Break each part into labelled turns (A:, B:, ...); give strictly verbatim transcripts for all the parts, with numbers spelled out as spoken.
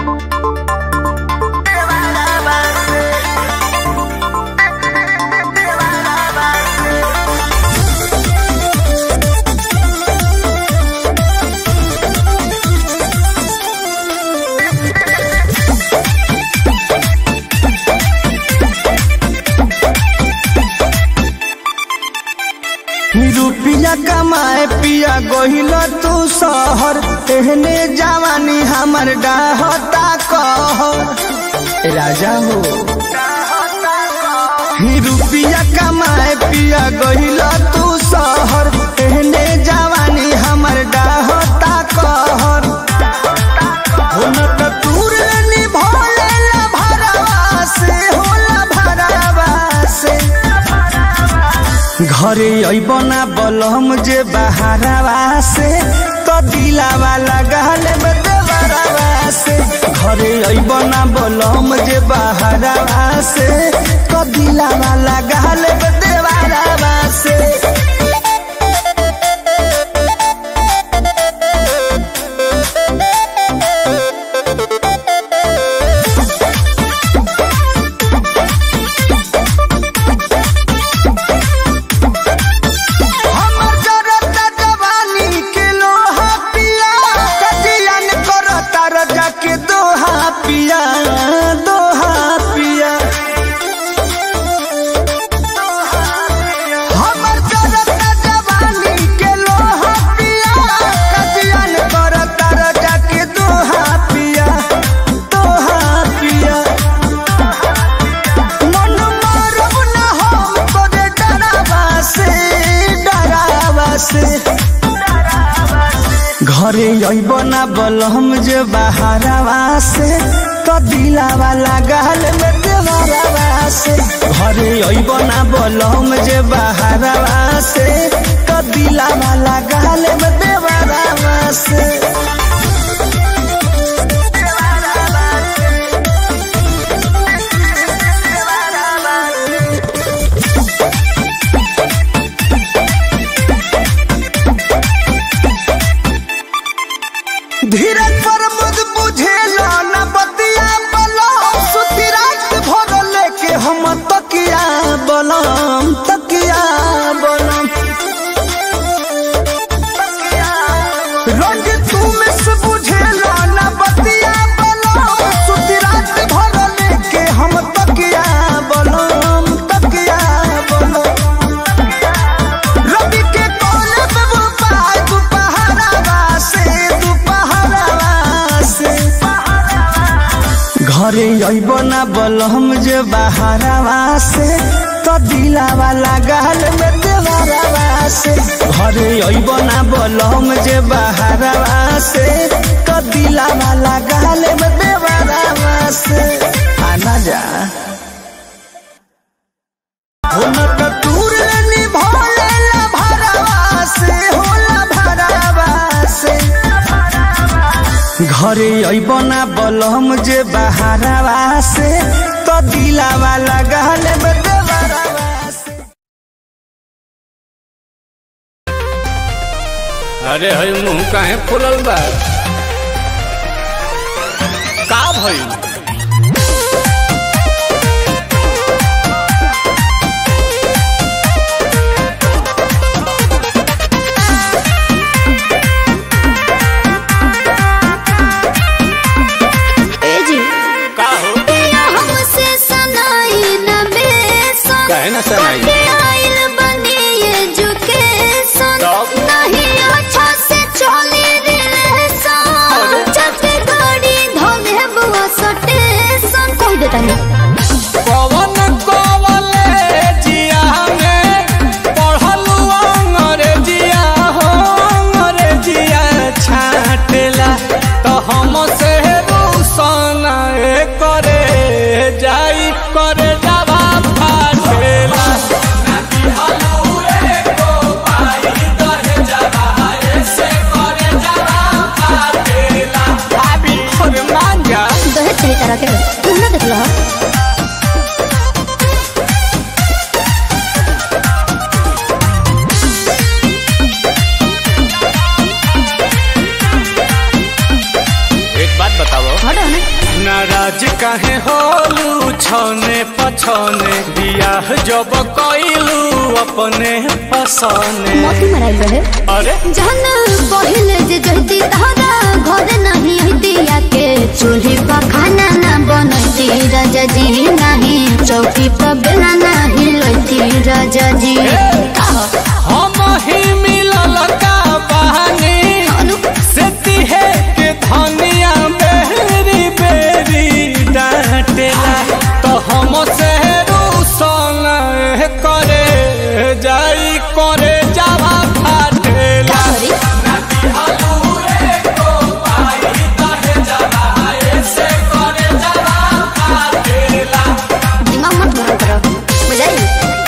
A: रुपया कमाए पिया गोहिल तू शहर एहने जवानी हमर डाहता कहर राजा हो। रुपया कमाए पिया गोहिल तू शहर एहने जवानी हमर डाहता कहर घरे अबना बलम जे बहारवा से तो दिलावा लगाल देवरवा से। घरे अबना बलम जे बहारवा से तो दिलावा लगाल देवरवा से। पिया दोहा पिया हमर जरता जवानी के लोहा पिया कजियन करता रजा के दोहा पिया दोहा पिया मन मारब न हम तोरे डरावा से डरावा से। घरे अबना बलम जे बहारवा से तो दिलावा लगाल में देवरवा से। घरे अबना बलम जे बहारवा से तो दिलावा लगाल में देवरवा से। धीरज पर मुझ बुझेला न बतिया बलम सुती रात भर लेके हम तकिया बलम तकिया बलम रोज तू मिस बुझेला न बतिया बलम सुती रात भर लेके हम तकिया बलम तकिया बलम। रवि के कोले पे वो पाए दोपहरवा से घरे अबना बलम जे बहारवा से तो दिलावा लगाल में देवरवा से। घरे अबना बलम जे बहारवा से तो दिलावा लगाल में देवरवा से। आना जा घरे अबना बलम जे बहारवा से तो दिलावा लगाल में देवरवा से।
B: अरे हई मुंह काहे फुलल बा का भइल?
C: पवन कॉलेजिया में पढ़लू अंग्रेजिया हो अंग्रेजिया छाटेला तो हम से रूसन करे जाई करे जावा फाटेला।
D: तुम ना देख लो
B: एक बात बताओ
D: हटो ना
C: नाराज काहे होलू छने पछने बियाह जब कइलू अपने पसने
D: मोती मराइल रहे
C: अरे
D: जहन पहिले जे जहती तहरा घर नहीं हती आके चूल्ही पर खाना ना बनती राजा जी नहीं चौकी पर बेला नहीं लती राजा जी
C: हम ही मिलल का बहानी से तिहे के धनिया बेरी बेरी डांटेला तो हम से रूसन करे जाई करे जावा फाटेला
D: दिमाग मत गरम करो बुझाई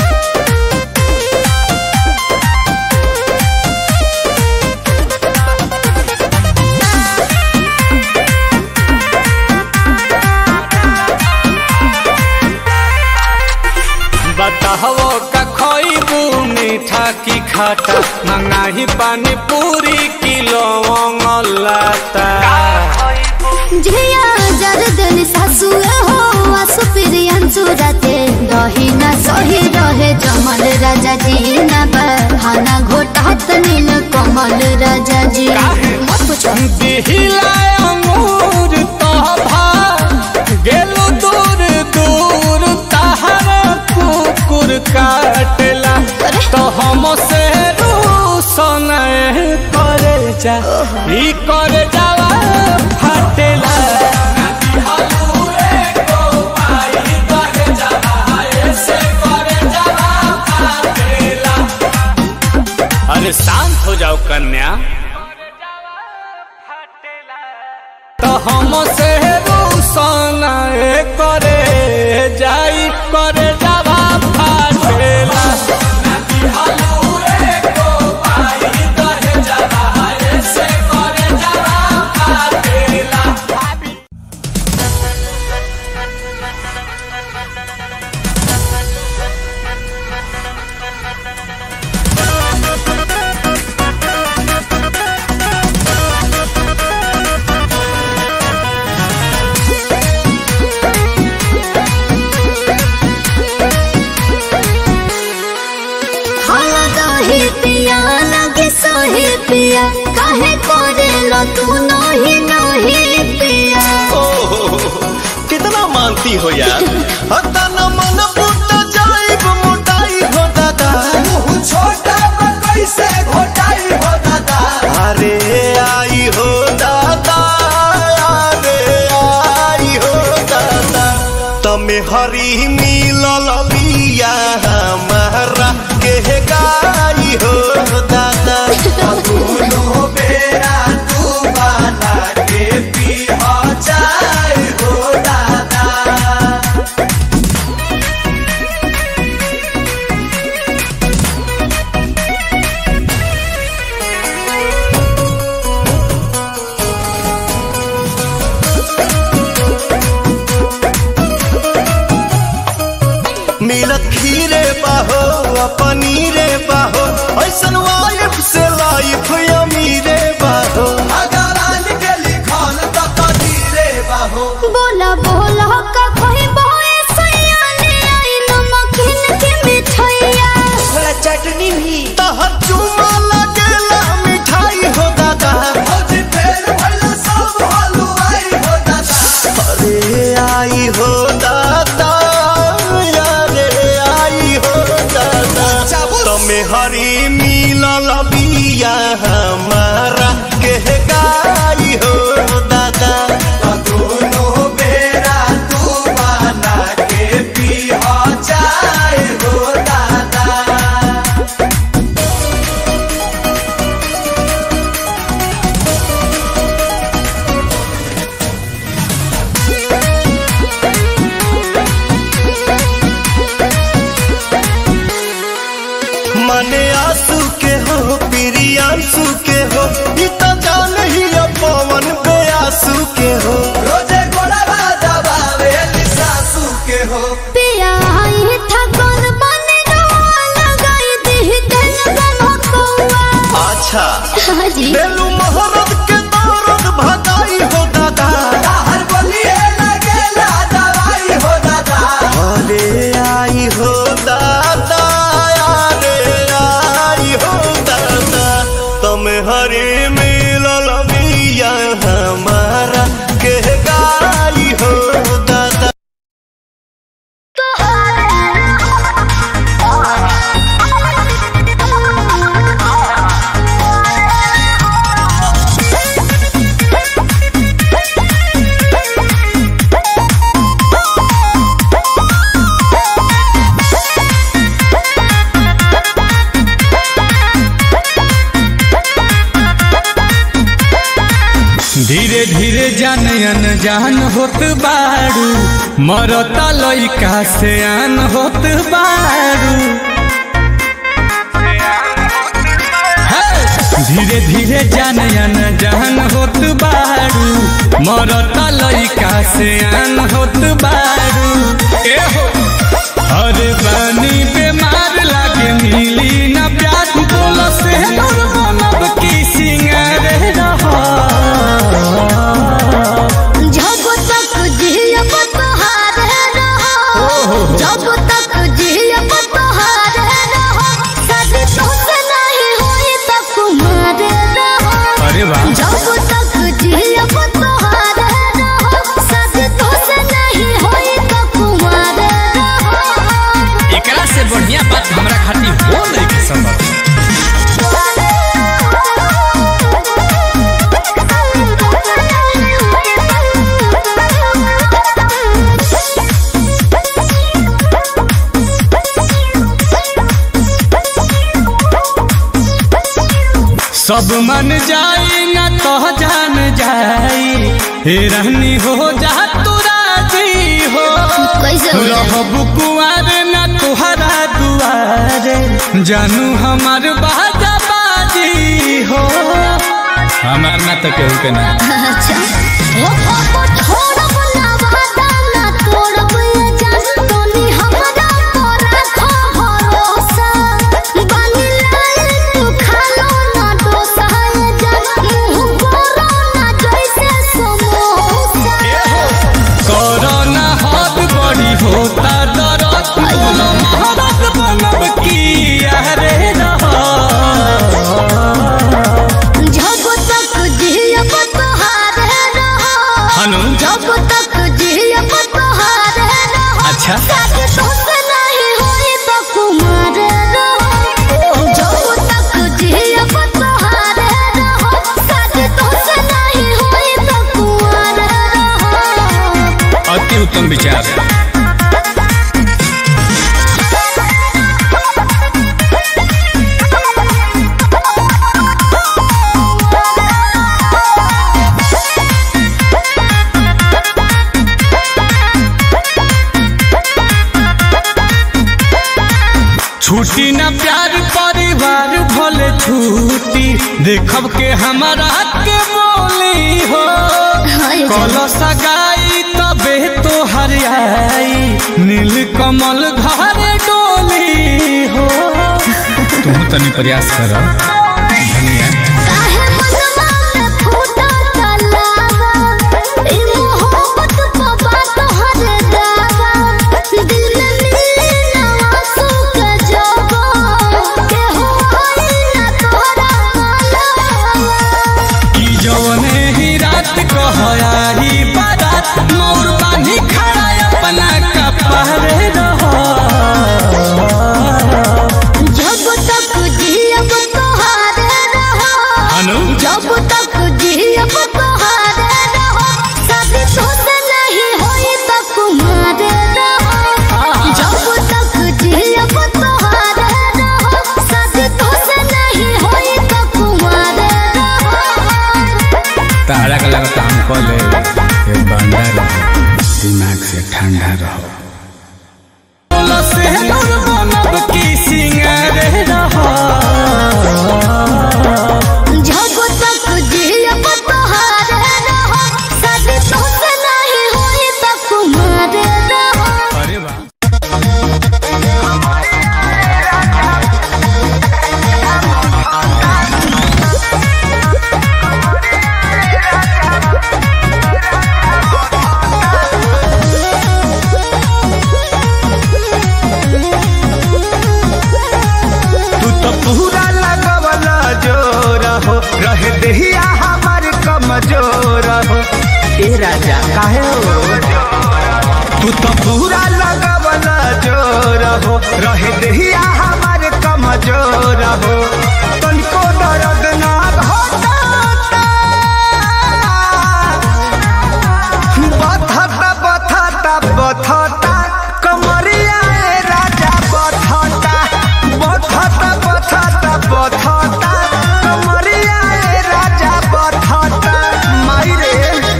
C: बताहो का खोइबू मीठा की खाटा मंगाही पानी पूरी किलो लाता
D: झिया जरदन सासु हो आसु प्रियन सुरते दही ना सही रहे जमल राजा जी ना बहाना घोटात नील कमल राजा जी मत पूछो
C: दिहिला अंगूर तो भा गेलु दूर दूर तहरा कुकुर काटेला तो हम से रूसन करे जा ई करे जावा फाटेला अरे शांत हो जाओ कन्या तो हम से रूसन करे जाई करे जावा फाटेला
D: पिया लगे सोहे पिया काहे करे लो तू नहीं नहीं पिया
A: कितना मानती हो यार हता न मन फूट जाइब मोटाई हो दादा छोटा कैसे घोटाई हो दादा अरे आई हो दादा अरे आई हो दादा तमे हरी मिलल बिया हमारा के गाई हो दादा दोनों बेरा तू बना के पी हो जाए हो दादा मिलत खीरे बाहो पनीरे बाहो ऐसन वाइफ से लाइफ अमीरे बाहो
D: बोला बोला का कोई बोए सयाने आई नमकीन के मिठाइया
A: थोड़ा चटनी भी तहर चुमा लगेला मिठाई हो दादा अरे आई हो दादा अरे आई हो दादा तमे हरी मिलल बिया हमारा के गाई हो दादा दोनों बेरा तू बना के पी हो जाए हो दादा मने धीरे जान अनजान होत बारू, मरता लइका से आन होत बारू। धीरे धीरे जान अनजान होत बारू, मरता लइका से आन होत बारू। ए हो अरे बानी बेमार लागे मिली ना प्यार, बोलो से नूर बनब की सिंगार रहा।
D: जब तक जियब तोहारे रहो, जब तक जियब तोहारे रहो, शादी तोसे नहीं हुई तो कुमारे रहो।
A: अरे वाह।
D: जब तक जियब तोहारे रहो, शादी तोसे नहीं हुई तो कुमारे रहो।
A: एकरा से बढ़िया बात हमरा खातिर हो नहीं के संभव। सब मन जाई ना तो जान जाई, हे रहनी हो जा तू राजी हो।
D: कैसे हो जाई?
A: रहब कुंवार ना तुहरा दुआरे, जानू हमार बाजा बाजी हो। हमार ना तो केहू के ना।
D: अच्छा ओ पापा छोड़ब ना वादा ना तोड़ब ये जान, तोनी हमरा पर रखो भरोसा। बानी लाल तू खालो ना डोसा ये जान, मुंह बोरो ना जैसे समोसा।
A: कोरोना हाथ बड़ी होता दरद, बोलो महाराज बनब की यारे रहा।
D: जब तक जियब तोहारे रहो,
A: हनु
D: जब तक जियब तोहारे रहो,
A: अच्छा
D: शादी तोसे नहीं हुई तो कुमारे रहो। जब तक जियब तोहारे रहो, शादी तोसे नहीं हुई तो कुमारे रहो।
A: अति उत्तम विचार। छूटी ना प्यार परिवार भले छूटी, देखब के हमारा के बोली हो। कलो सगाई तबे तो हरियाई, नील कमल घर डोली हो। तुम तनी प्रयास करो धनिया।
D: काहे मनवा में फूटा तलावा, ई मोहब्बत बाबा तोहरे दावा। दिल में मिली ना आंसू के जवा, केहू आई ना तोरा मालवा।
A: की जवने ही रात कहयाही बारात, मोर बानी खड़ा अपना कपड़े रहो।
D: जब तक जियब तोहारे रहो,
A: अनु
D: जब तक जियब तोहारे रहो, शादी तोसे नहीं हुई तो कुमारे रहो। जब तक जियब तोहारे रहो, शादी तोसे नहीं हुई तो कुमारे रहो।
A: तारा का लगता हम को ले ये बंदा रहो, दिमाग से ठंडा रहो। बोलो से नूर बनब की सिंगार रहो।
D: जब तक जियब तोहारे रहो, शादी तोसे नहीं हुई तो कुमारे रहो।
A: अरे वाह। तू तो पूरा लगवला जोर हो, रहे देहिया हमार कमजोर हो। ए राजा काहे हो? तू तो पूरा लगवला जोर हो, रहे देहिया हमार कमजोर हो। तनिको दर्द ना होता, बथता बथता बथता कमरिया ए राजा बथता, बथता बथता बथता कमरिया ए राजा बथता। माई रे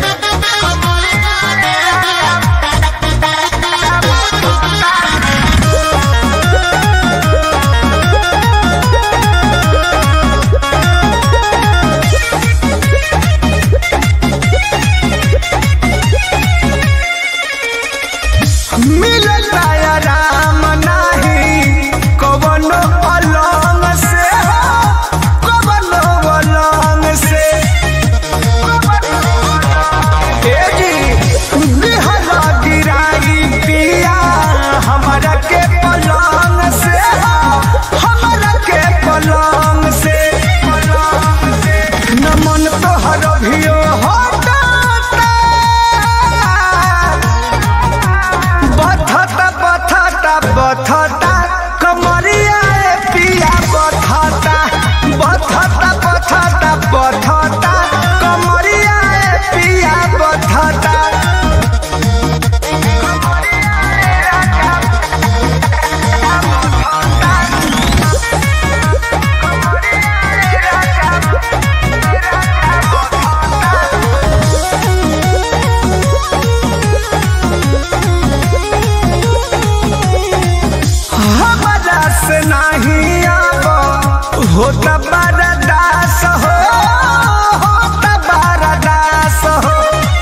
A: होता बरदास हो होता बरदास हो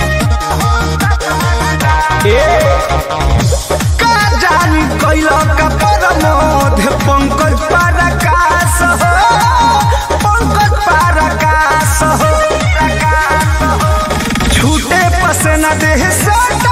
A: का जानी कैलो का परमोध पंकज पराकाश हो पंकज पराकाश हो छूटे पसना देह सटाता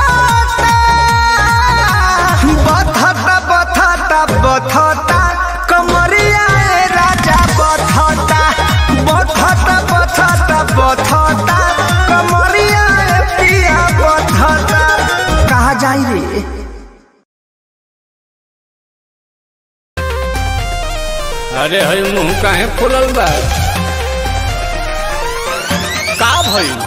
A: बथता बथता बथता कमरिया राजा बथता बथता बथता बथता कमरिया पिया बथता कहा जाई रे
B: अरे हई मुंह काहे फुलल बा का भइल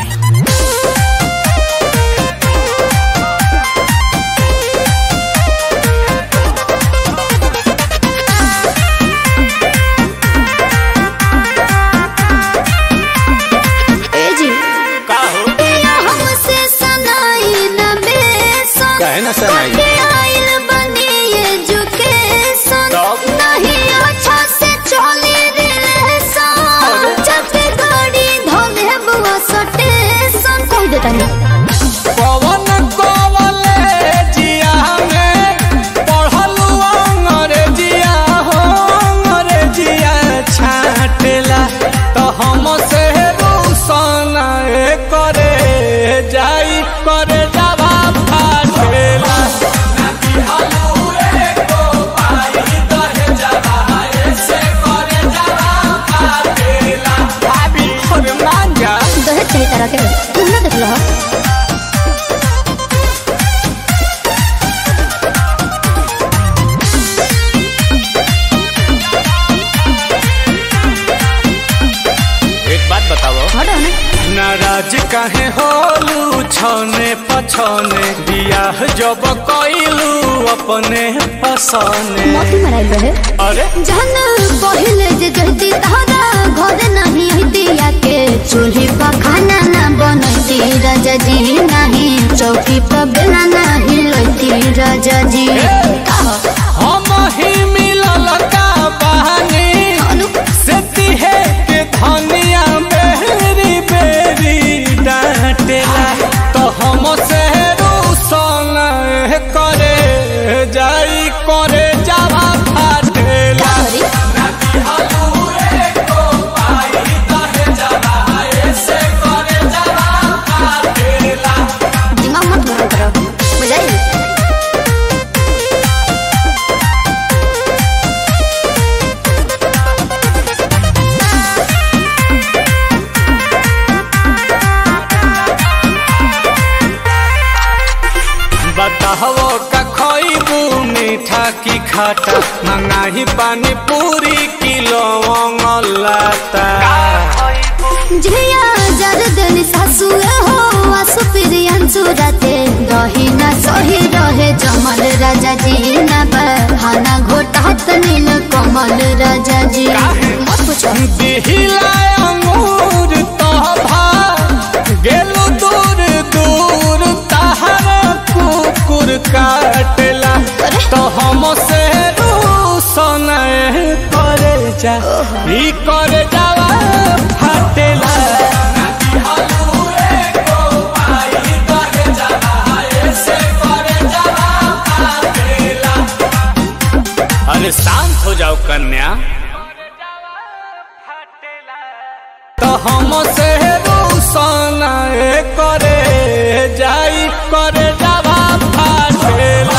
B: काहे ना सनाई
D: आइल बनी एजुकेशन नहीं अच्छा से चले रिलेशन जब गाड़ी धोले बुआ सटेशन कह देता नहीं
B: पवन कॉलेजिया में पढ़लू अंग्रेजिया हो अंग्रेजिया छाटेला तो हम से रोशन करे जाई करे जावा
D: तरह के तुम ना देख लो
B: एक बात बताओ
D: हटो ना
B: नाराज काहे होलू छने पछने बियाह जब कइलू अपने पसने
D: मोती मराइल रहे
B: अरे
D: जहन पहिले जे जहती तहरा घर नहीं हतिया के चूल्ही पर खाना ना बनती राजा जी नहीं चौकी पर बेला नहीं लती राजा जी
B: हम ही मिलल का बहानी से तिहे के धनिया बेरी बेरी डांटेला तो हम से रूसन करे जाई करे जावा फाटेला
D: दिमाग मत गरम करो बुझाई
B: बताहो का खोइबू मीठा की खाटा मंगाही पानी पूरी किलो लाता
D: झिया जरदन सासु हो आसु प्रियन सुरते दही ना सही रहे जमल राजा जी ना बहाना घोटात नील कमल राजा जी मत पूछो
B: दिहिला अंगूर तोभा गेलु दूर दूर तहर कुकुर काटला तो हम से रूसन करे जा ई करे जावा फाटेला अरे शांत हो जाओ कन्या तो हम से रूसन करे जाई करे जावा फाटेला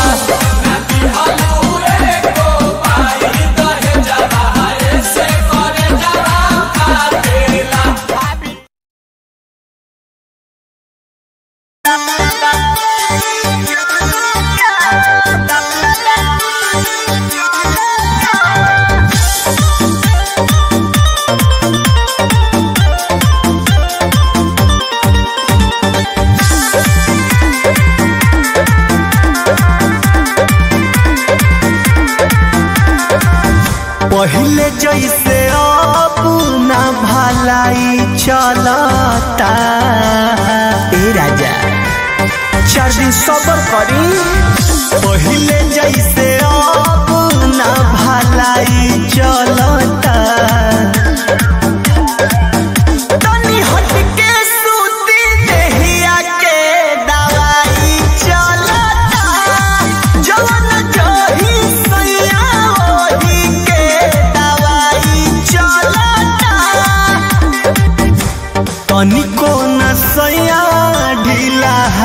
A: पहले जैसे अब ना भलाई चलता ए राजा चार दिन सबर करी पहले जैसे अब ना भलाई चलता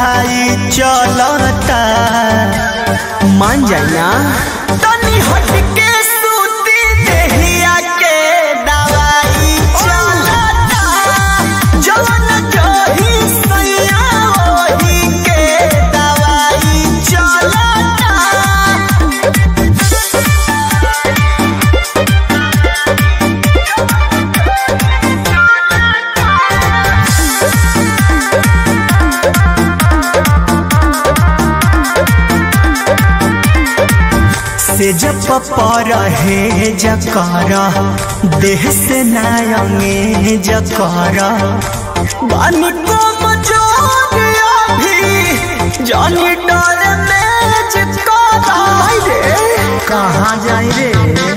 A: पढ़ाई चलता मान जाना तनी हटके सूती देहिया के दवाई चलता जवन जही सैया ओही के दवाई चलता। से जब पर है जकारा देह से नायंगे जकारा बानी को मचोरिया भी जानी डर में जकारा कहाँ जाए रे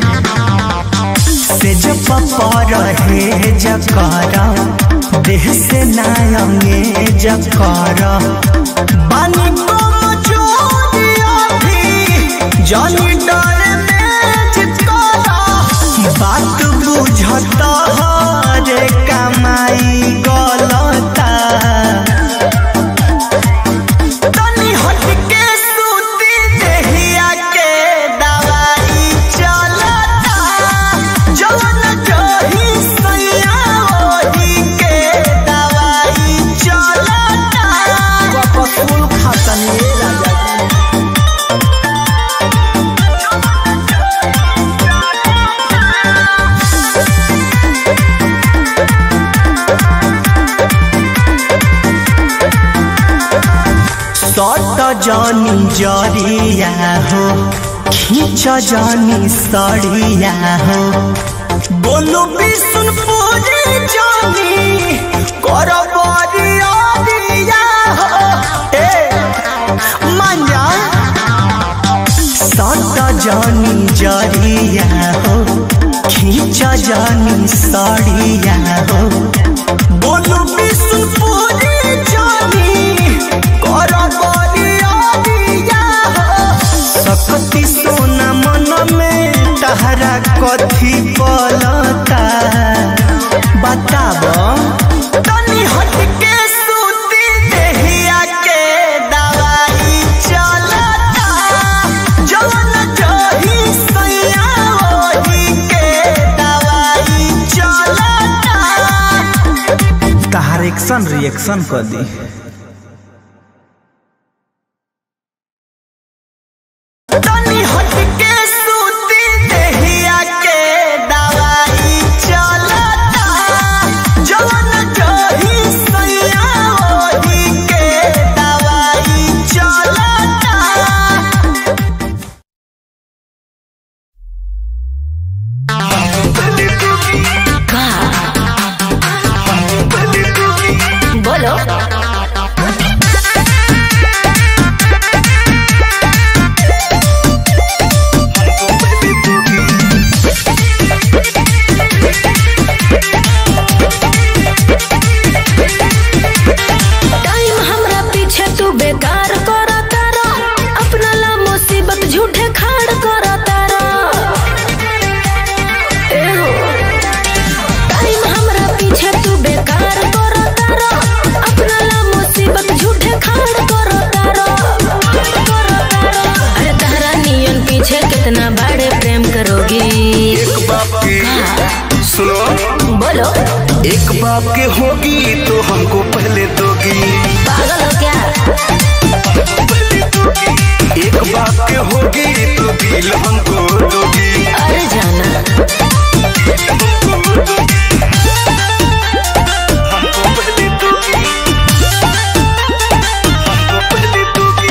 A: से जब पर है जकारा देह से नायंगे जकारा बानी को मचोरिया भी जानी बात बुझता रे कमाई गलता तनी हटके सूती देहिया के दवाई चलता जवन जही सैया ओही के दवाई चलता। कपसूल खातनी राजा सट जानी जरिया हो खींच जानी सड़िया हो बोलू बिशुनपुरी जानी कर बरिया हो ए मांजा सट जानी जरिया हो खींच जानी सड़िया हो बोलू बिशुनपुरी जानी सकती सोना मन में तहरा कथी पलता बताब तनी हटके सूती देहिया के दवाई चलता जवन जही सैया ओही के दवाई चलता। तहार एक्शन रिएक्शन कर दी तनी हटके सूती देहिया के दवाई चलता जवन जही सैया ओही के दवाई चलता।
E: बोलो कितना बड़े प्रेम करोगी।
F: एक बाप की सुनो
E: बोलो
F: एक बाप के होगी तो हमको पहले दोगी।
E: पागल हो क्या?
F: एक बाप के होगी तो दिल हमको दोगी।
E: अरे जाना
F: हमको पहले दोगी हमको पहले दोगी।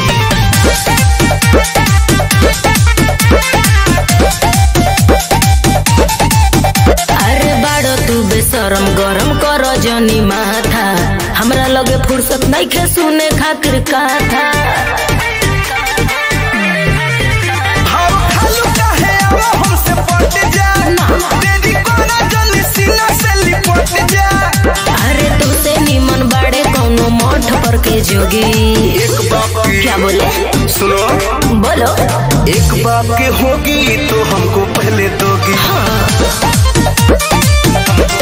E: अरे बाड़ो तू बेशरम गरम कर जनी माथा हमरा लगे फुर्सत नहीं खे सुने खातिर कथा। अरे तुझसे निमन बाड़े कौनो मठ पर के जोगी।
F: एक बाप की
E: क्या बोले
F: सुनो
E: बोलो
F: एक बाप के होगी तो हमको पहले दोगी।
E: हाँ।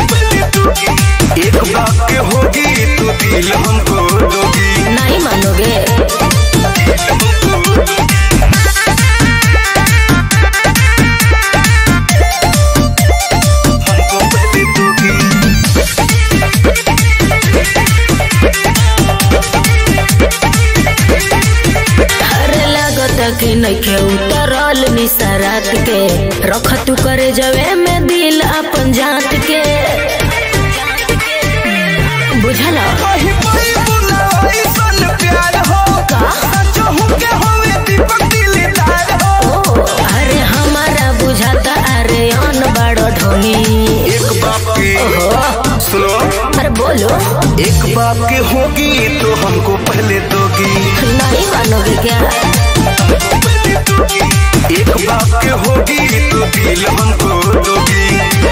F: एक बाप के होगी तो दिल हमको दोगी।
E: नहीं मानोगे कि नइखे उतरल निसरात के रख तू करे जवे में दिल अपन जात के बुझला अरे हमारा बुझाता अरे अन बड़ो ढोली
F: एक बाप के सुनो
E: अरे बोलो
F: एक बाप के होगी तो हमको पहले दोगी
E: नहीं मानोगे क्या
F: एक बाप के होगी तो दिल हमको दोगी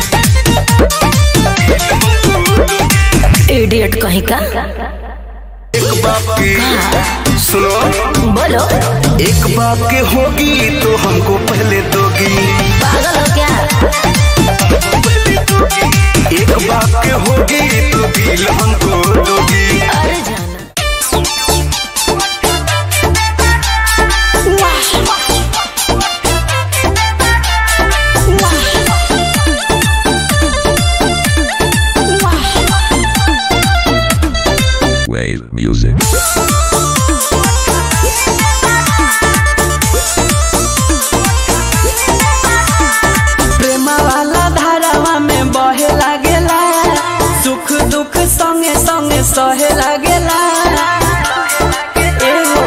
E: इडियट कहीं का
F: एक बाप के सुनो
E: बोलो
F: एक बाप के होगी तो हमको पहले दोगी
E: पागल हो क्या
F: एक बाप के होगी तो दिल हमको दोगी
E: अरे जाना
G: Wave music.
A: प्रेमा वाला धारावा में बहे लागेला सुख दुख संगे संगे सहे लागेला एहो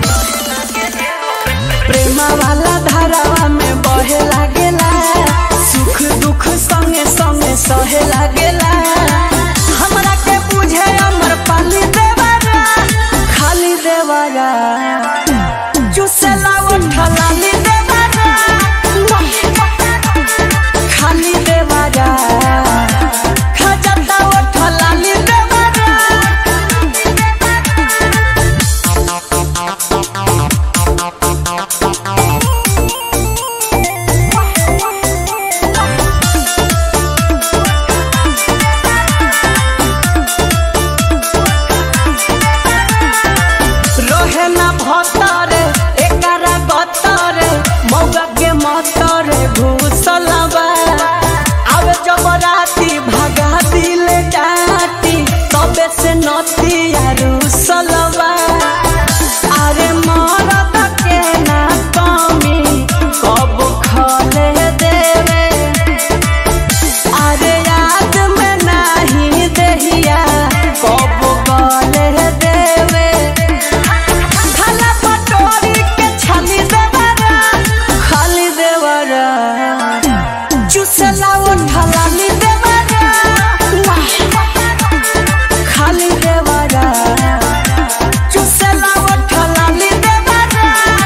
A: प्रेमा वाला धारावा में बहे लागेला सुख दुख संगे संगे सहे लागेला हमरा के बुझे अमर पाली देवारा खाली देवारा चुसेला उठलाली देवारा खाली देवारा खजता उठलाली देवारा रोहे ना भतरे एकरा गतरे मौगा के मतरे घुसलबा आवे जब राती भागा दिल डाटी तबे से नती रुसलबा अरे मरद के ना कमी कब खले देवे अरे याद में नहीं देहिया कब गले देवे खाला पटोरी के छाली देवरा खाली देवरा चुसला उठलाली देवरा खाली देवरा चुसला उठलाली देवरा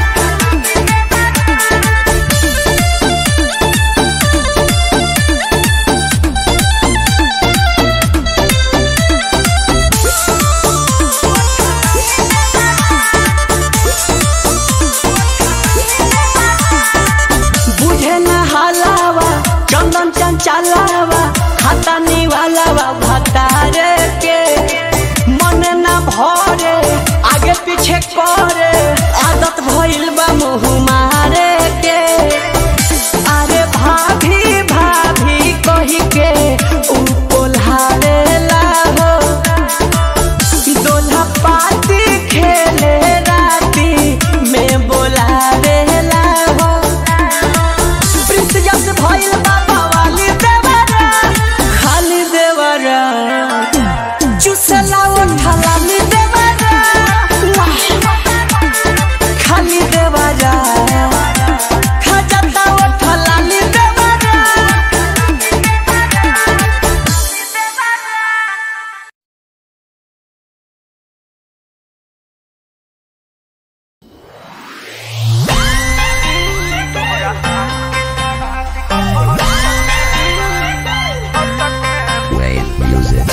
A: बुझे न हलावा चंदन चंचलावा खाता निवालावा भतारे के मन न भरे आगे पीछे करे आदत भइल बा मुँह मारे के अरे भाभी भाभी कही के उ कोल्हारे लाहो दोल्हा पाती खेले राती में बोलावे लाहो प्रिंस जस भइल बाबा वाली देवरा खाली देवरा चुसला उठलाली देवरा खाली देवरा खजता उठलाली देवरा
G: Wave music.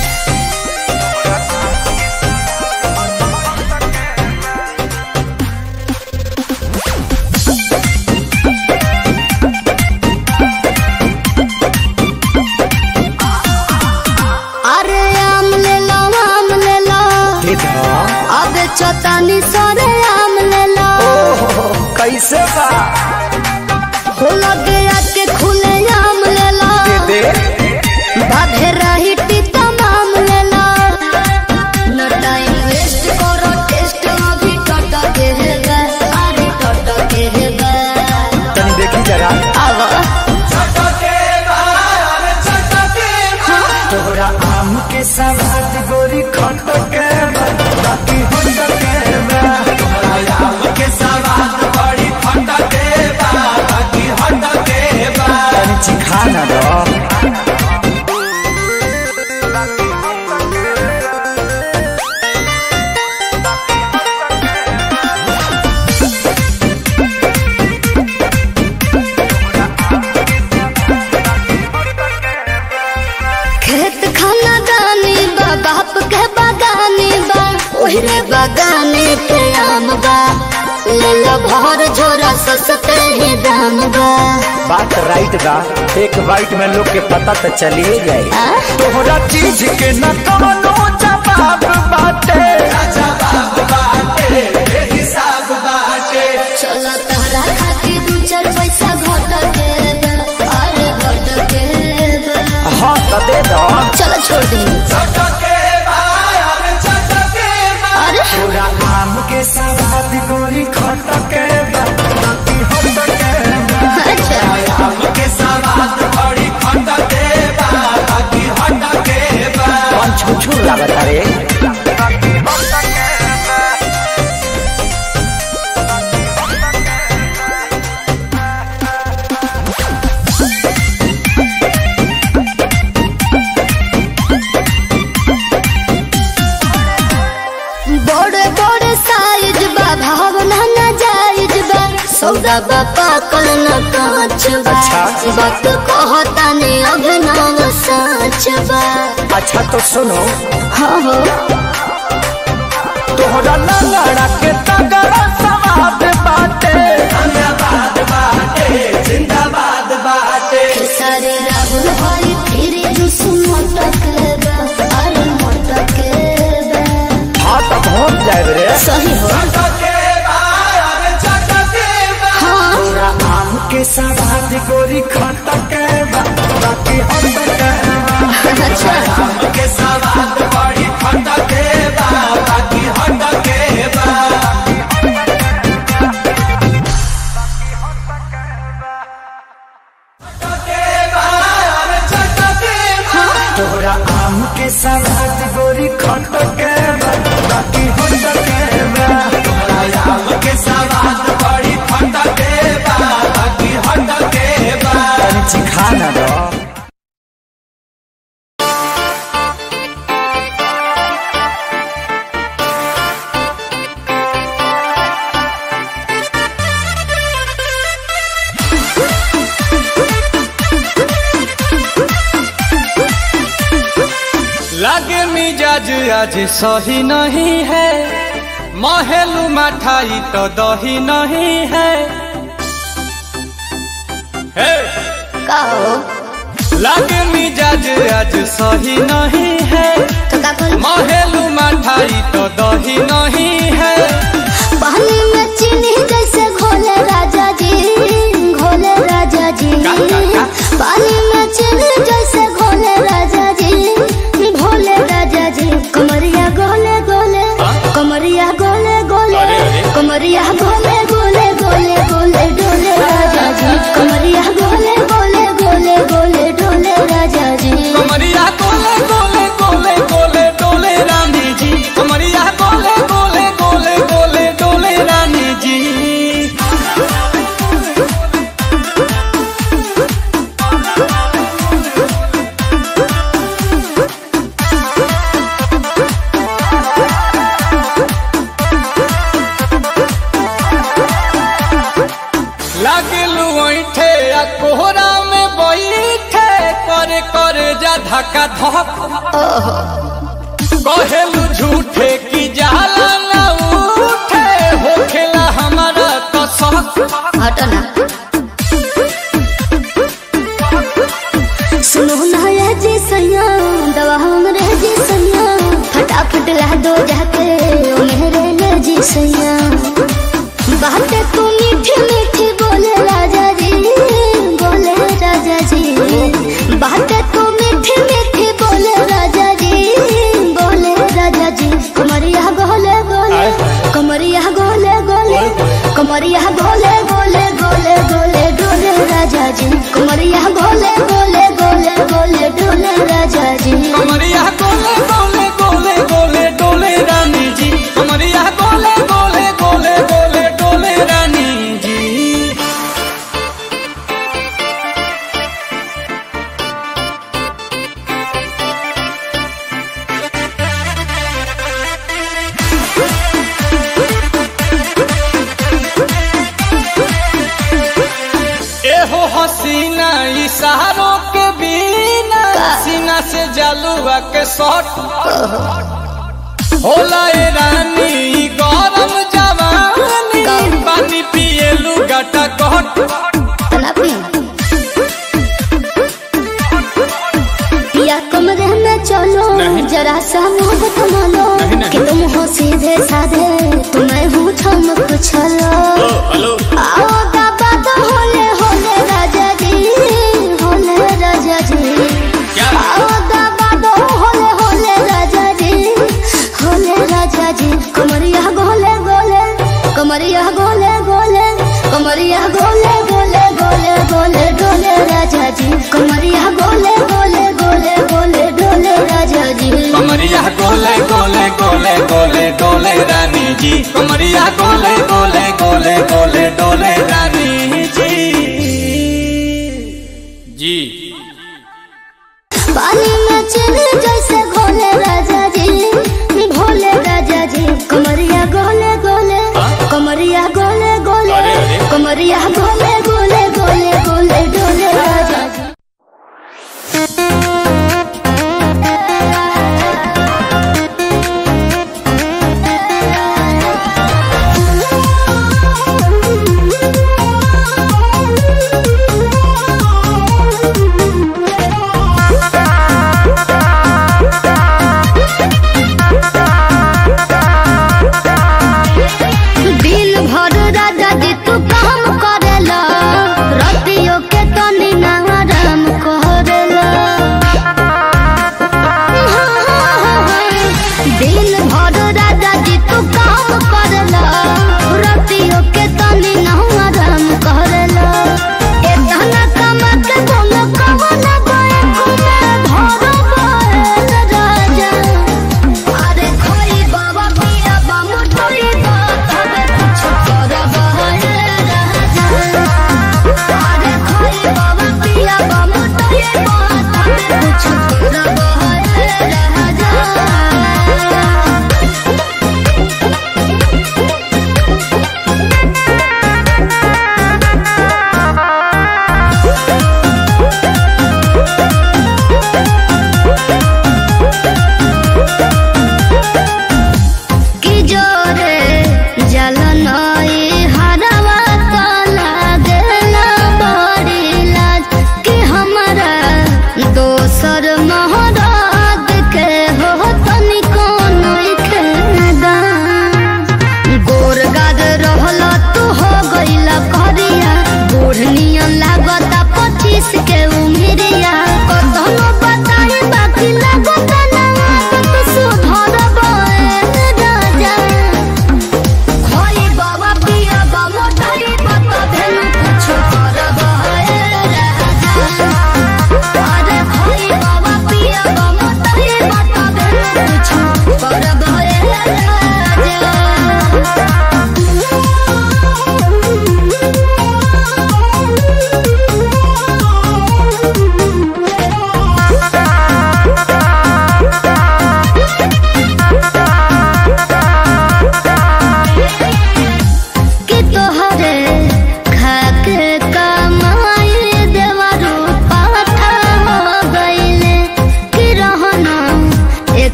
D: अरे आम ले लो आम ले लो अब चौतानी सरे आम ले लो
A: कैसे बा
D: हो लगे आके खुले आम ले लो
A: दे
D: बाधे रही तमाम ले लो न टाइम वेस्ट करो टेस्ट अभी टट के है अरे टट मेरे बगाने पे आम बा, ले लो भर झोरा सस्ते ही दाम बा।
H: बात राइट बा, एक बाइट में लोग के पता तो चलिए जाए।
A: तोहरा चीज के न कवनो जवाब बाटे, जवाब बाटे हिसाब बाटे।
D: चलो तहरा खातिर दू चार पैसा घट के दे, अरे घट के दे।
H: हाँ तो दे दो।
D: चलो छोड़ दे। अरे
A: पूरा आम के सवाद गोरी खटके बा, बाकी हटके बा।
D: अच्छा
A: आम के सवाद बड़ी खटके बा, बाकी हटके बा।
H: कौन छुछुर लागत रे?
D: बड़े बड़े साइज बा, भावना न जायज बा, सौदा बा पाकल न कांच बा।
H: अच्छा।
D: वक्त कहता ने अभिनव साच बा।
H: अच्छा तो सुनो,
D: हाँ हो
A: तोहरा लंगड़ा के तगड़ा सवाद बाटे, जिंदाबाद बाटे जिंदाबाद बाटे।
D: सारे राहुल हरी फिर जुस मोटक बा, अरे मोटक बा।
H: हाँ तो पहुँच जाए रे।
D: सही हो हाँ।
A: पूरा आम के सवाद गोरी खटके बा, बाकी हटके बा।
D: अच्छा
A: आम के सवाद बड़ी खटके बा, बाकी हटके बा। तोहरा आम के सवाद गोरी खटके बा, बाकी हटके बा। तोहरा आम के सवाद बड़ी खटके बा, बाकी हटके बा।
H: तनी चिखा ना दो।
C: लागे मिजाज आज सही नहीं है, महलू मठाई तो दही नहीं है। हे!
D: का हो
C: लागे मिजाज आज सही नहीं है,
D: तो का कर
C: महलू मठाई तो दही नहीं है।
D: पानी में चीनी जैसे घोले राजा जी, घोले राजा जी।
C: का, का, का?
D: पानी में चीनी जैसे घोले राजा जी, घोले राजा जी। कमरिया गोले गोले, कमरिया गोले गोले,
C: अरे, अरे।
D: कमरिया गोले गोले गोले गोले डोले राजा जी। कमरिया गोले गोले गोले गोले डोले राजा जी।
C: कमरिया गोले गोले गोले गोले डोले रानी जी। कमरिया गोले गोले गोले गोले डोले रानी जी। लागलू ऐठे आ कोहरा में बैठे, करे करे जा धक्का धक। कहेलू झूठे की जाला ना उठे, होखेला हमारा तो शक।
D: हटो ना सुनो ना ये जी सैया, दवा हमरे जी सैया। फटाफट ला दो जाके ओ मेरे ले जी सैया। बातें तू मीठी मीठी बोले राजा जी, बोले राजा जी। बातें तू मीठी मीठी बोले राजा जी, बोले राजा जी। कमरिया गोले गोले, कमरिया गोले गोले, कमरिया गोले गोले गोले गोले डोले राजा जी। कमरिया गोले गोले गोले गोले डोले राजा जी।
C: कमरिया गोले गोले गोले गोले डोले रानी जी। कमरिया गोले गोले गोले गोले डोले रानी जी। एहो हसीना इशारों के बिना, सीना से जलुआ के शॉट होला ए रानी गरम जवानी पानी पिए लुगाटा कहट
D: या कमरे में चलो जरा सा मोहब्बत मानो कि तुम हो सीधे साधे तुम्हें हूँ ठमक छलो आओ दाबा तो होले होले राजा जी होले राजा जी आओ दाबा तो होले होले राजा जी होले राजा जी कमरिया गोले गोले कमरिया गोले गोले कमरिया गोले गोले गोले गोले डोले राजा जी कमरिया गोले गोले गोले गोले डोले राजा जी
C: कमरिया गोले गोले गोले गोले डोले रानी जी कमरिया गोले गोले गोले गोले डोले रानी जी जी
D: पानी में चले जैसे घोले राजा जी भोले राजा जी कमरिया गोले गोले कमरिया गोले गोले कमरिया गोले गोले गोले गोले डोले राजा जी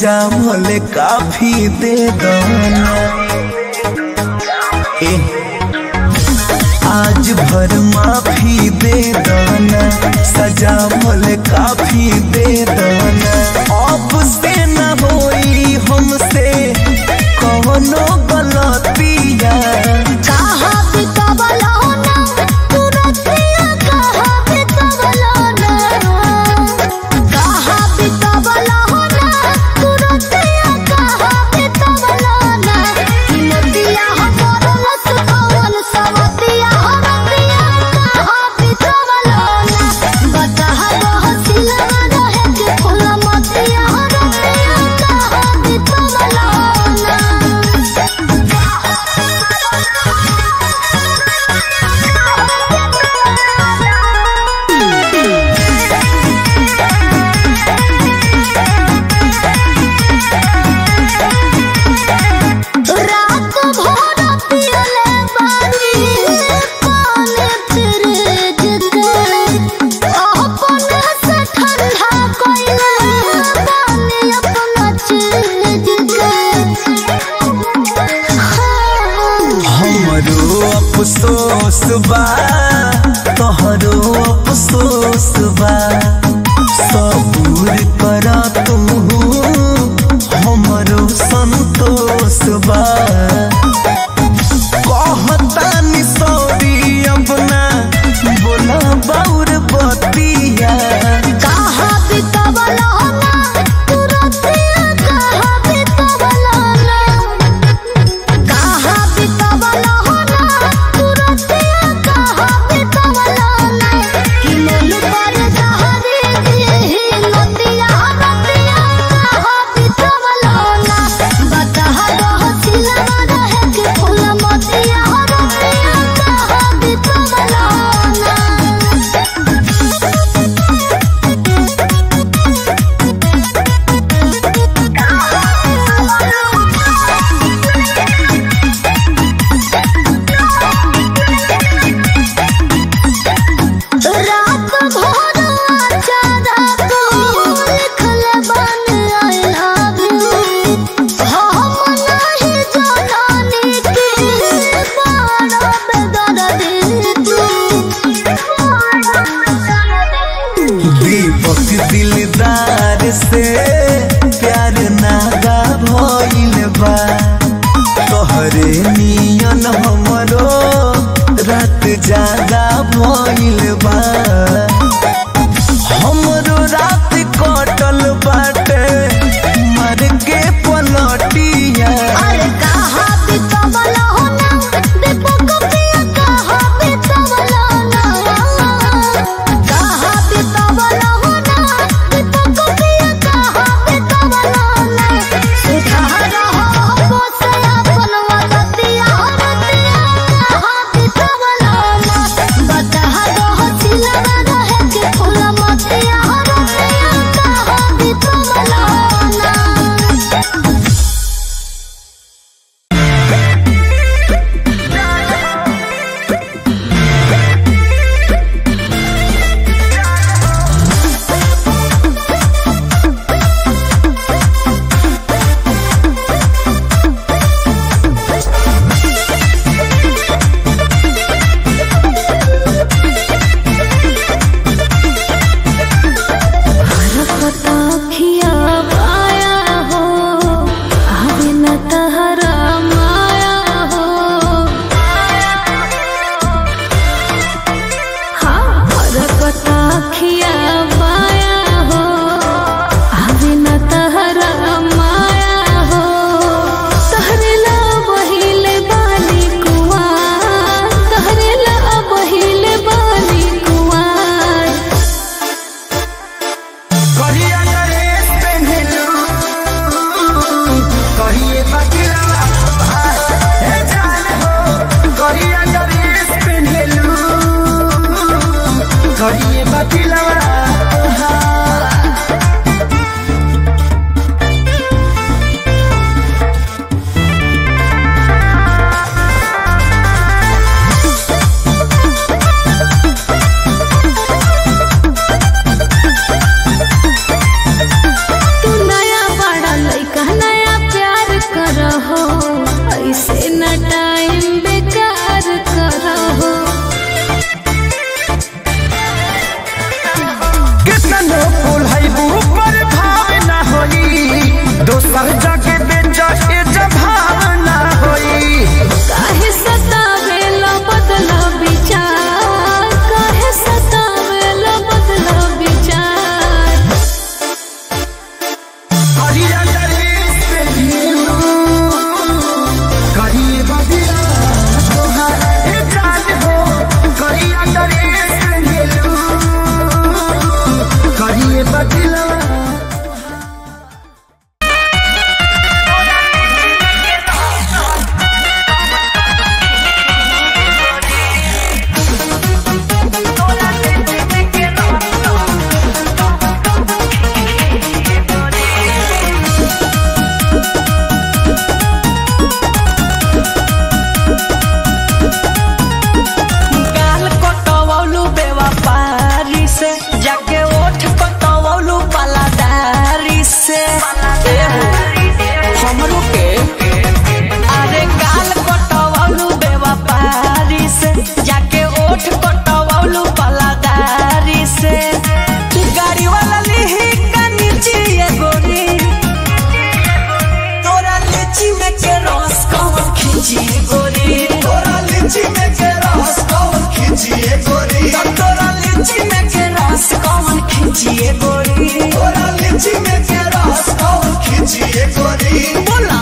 A: सजा भले काफी दे दाना ए आज भर माफी दे दाना सजा भले काफी दे दाना अब से न होई हमसे कौनो गलतिया
D: कहा भी कबला ना तू रतिया कहा भी कबला ना कहा भी कबला ना तू रतिया कहा भी कबला ना नदिया हमर लस कौन सवतिया रतिया कहा भी कबला ना बता हसिला रहे के फूल मतिया रतिया कहा भी कबला ना रात भर पियले बानी पानी फ्रिज के अपने से ठंडा कइले बानी अपना चीज के
A: हमरो अफसोस बा तोहरो अफसोस बा सबूर करा तू हमरो संतोष बा कहतानी सॉरी अपना बोला बाउर बतिया
D: कहा भी कबला ना तू रतिया कहा भी कबला ना कहा भी कबला ना तू रतिया कहा भी कबला ना कि मन पर जहरी दी नदिया रतिया कहा भी कबला ना बता हसिला रहे के फूल मतिया रतिया कहा भी कबला ना रात भर आचारा को लिखल बन आई लव यू हम नहीं जानी कि बड़ा बेदर्दी तू
A: दीपक दिलदार से प्यार नागा भइल बा तोहरे नियन हमरो रात ज्यादा भइल बा हमरो रात कटल बाटे मर के पलटिया
D: अरे कहा भी कबला ना दीपक पिया कहा भी कबला ना कहा भी कबला ना दीपक पिया कहा भी कबला ना सुधार हो से अपन वदतिया रतिया कहा भी कबला ना बता
A: खींचिए गोरी,
F: तोरा लीची में के रस कौन खींचिए गोरी।
A: बोला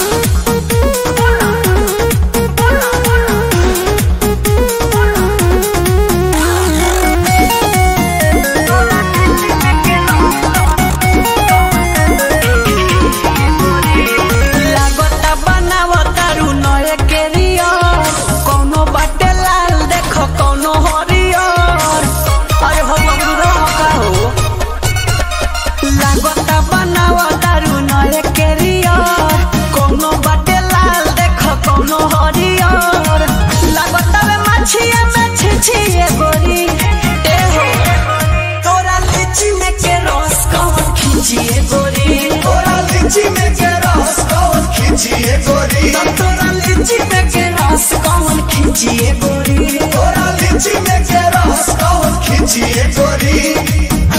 A: खींचिए गोरी, ए हो तोरा लीची में के रस कौन खींचिए गोरी,
F: तोरा लीची में के रस कौन खींचिए गोरी।
A: तोरा लीची में के रस कौन खींचिए गोरी,
F: तोरा लीची में के रस कौन खींचिए गोरी।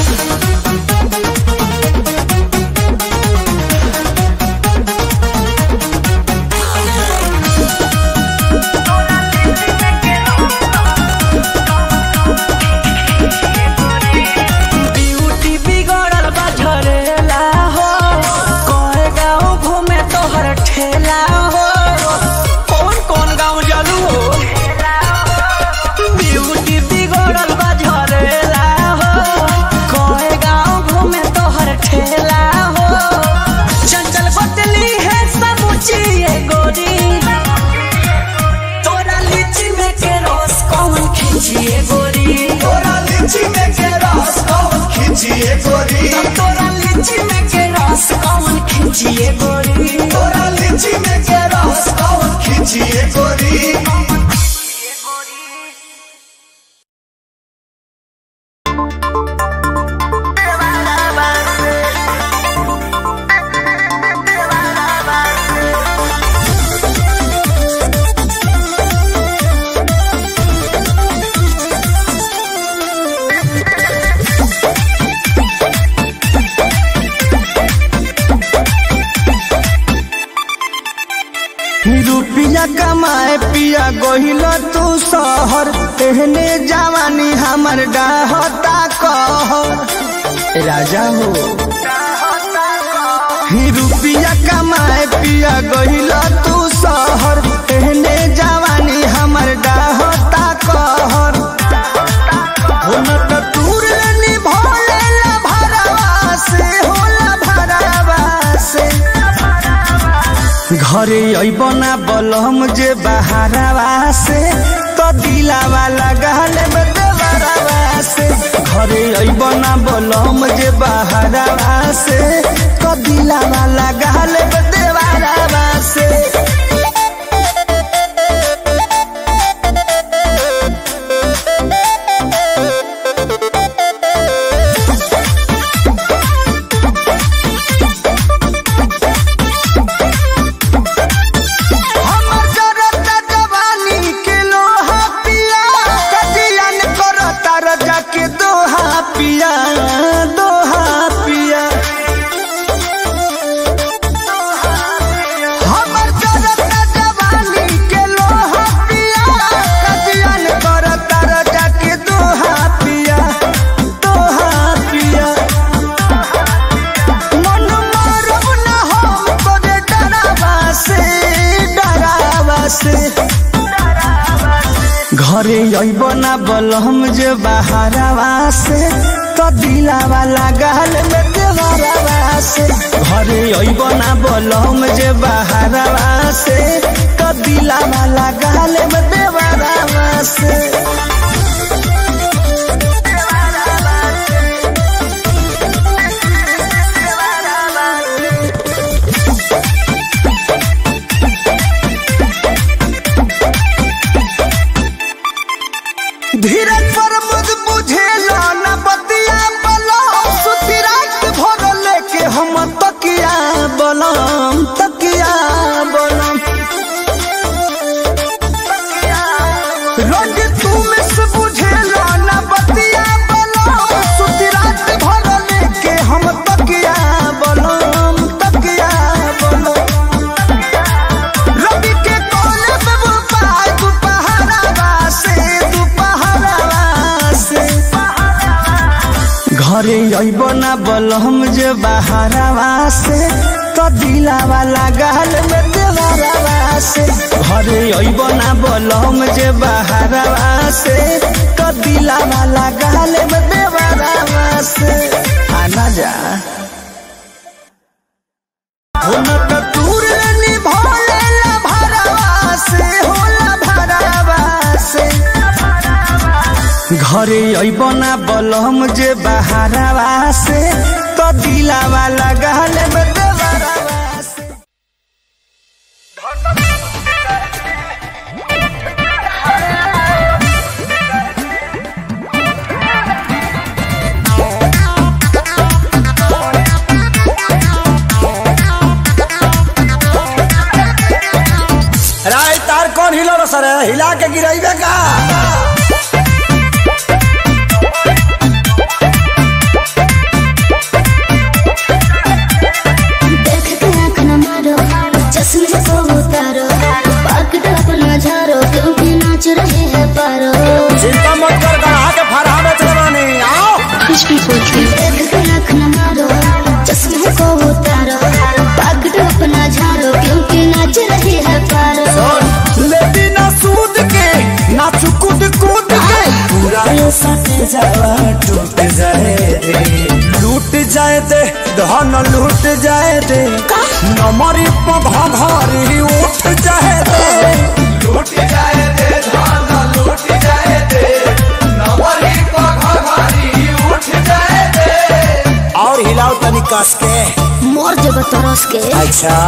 F: खींचिए गोरी, तोरा लीची में के रस कौन खींचिए गोरी।
A: तोरा लीची में के रस कौन खींचिए गोरी,
F: तोरा लीची में के रस कौन खींचिए गोरी।
A: रुपया कमाए पिया गोहिल तू शहर, एहने जवानी हमर डाहता कहर राजा हो। रुपया कमाए पिया गोहिल तू शहर, एहने जवानी हमर डाहता कहर। होला त दूर निभोले ला भरवा से, होला भरवा से। घरे अइबना बलम जे बहारवा से, तो दिलावा लगाल में देवरवा से। घरे अइबना बलम जे बहारवा से, तो दिलावा लगाल में देवरवा से। पिया दोहा पिया हमर जरता जवानी के लोहा पिया, कजियन करता रजा के दोहा पिया दोहा पिया। मन मारब न हम तोरे डरावा से, डरावा से। घरे अइबना बलम जे बहारवा से, तो दिलावा लगाल में देवरवा से। घरे अइबना बलम जे बहारवा से, तो दिलावा लगाल में देवरवा से। धीरज पर मुझ बुझेला न बतिया बलम, सुती रात भर लेके हम तकिया बलम, तकिया बलम। रोज तू में से बुझेला न बतिया बलम, सुती रात भर लेके हम तकिया बलम, तकिया बलम। रवि के कोने में वो पाय दुपहरवा से, दुपहरवा से। घरे अइबो ना बलम जे बहारवा से तो दिलावा लगाल में देवरवा से घरे अइबो ना बलम जे बहारवा से तो दिलावा लगाल में देवरवा से आना जा हम तो दूर निभोले ला भरवा से होला भरवा से घरे अइबो ना बलम जे बहारवा से तो दिलावा लगाल में देवरवा से
H: राय तार कौन हिलो सर हिला के गिराइबे का
D: देख के आँख न मारो चश्मे को उतारो पकड़ अपना झारो क्योंकि नाच रहे हैं पारो
H: चिंता मत कर गढ़ा के फरहा बेच रवानी आओ
D: कुछ भी पूछे देख के आँख न मारो चश्मे को उतारो पकड़ अपना झारो क्योंकि नाच रहे हैं पारो
H: लेती ना सूद के ना चुकुद कूद के पूरा ये सट जावा टूट जाए दे लूट जाए दे धन लूट जाए दे नमरी पघा घरी उठ जाए दे
F: लूट जाए दे धान लूट जाए दे नवरी पघा घरी उठ जाए दे
H: और हिलाओ तनी कस के
D: मोर जब तरस के
H: अच्छा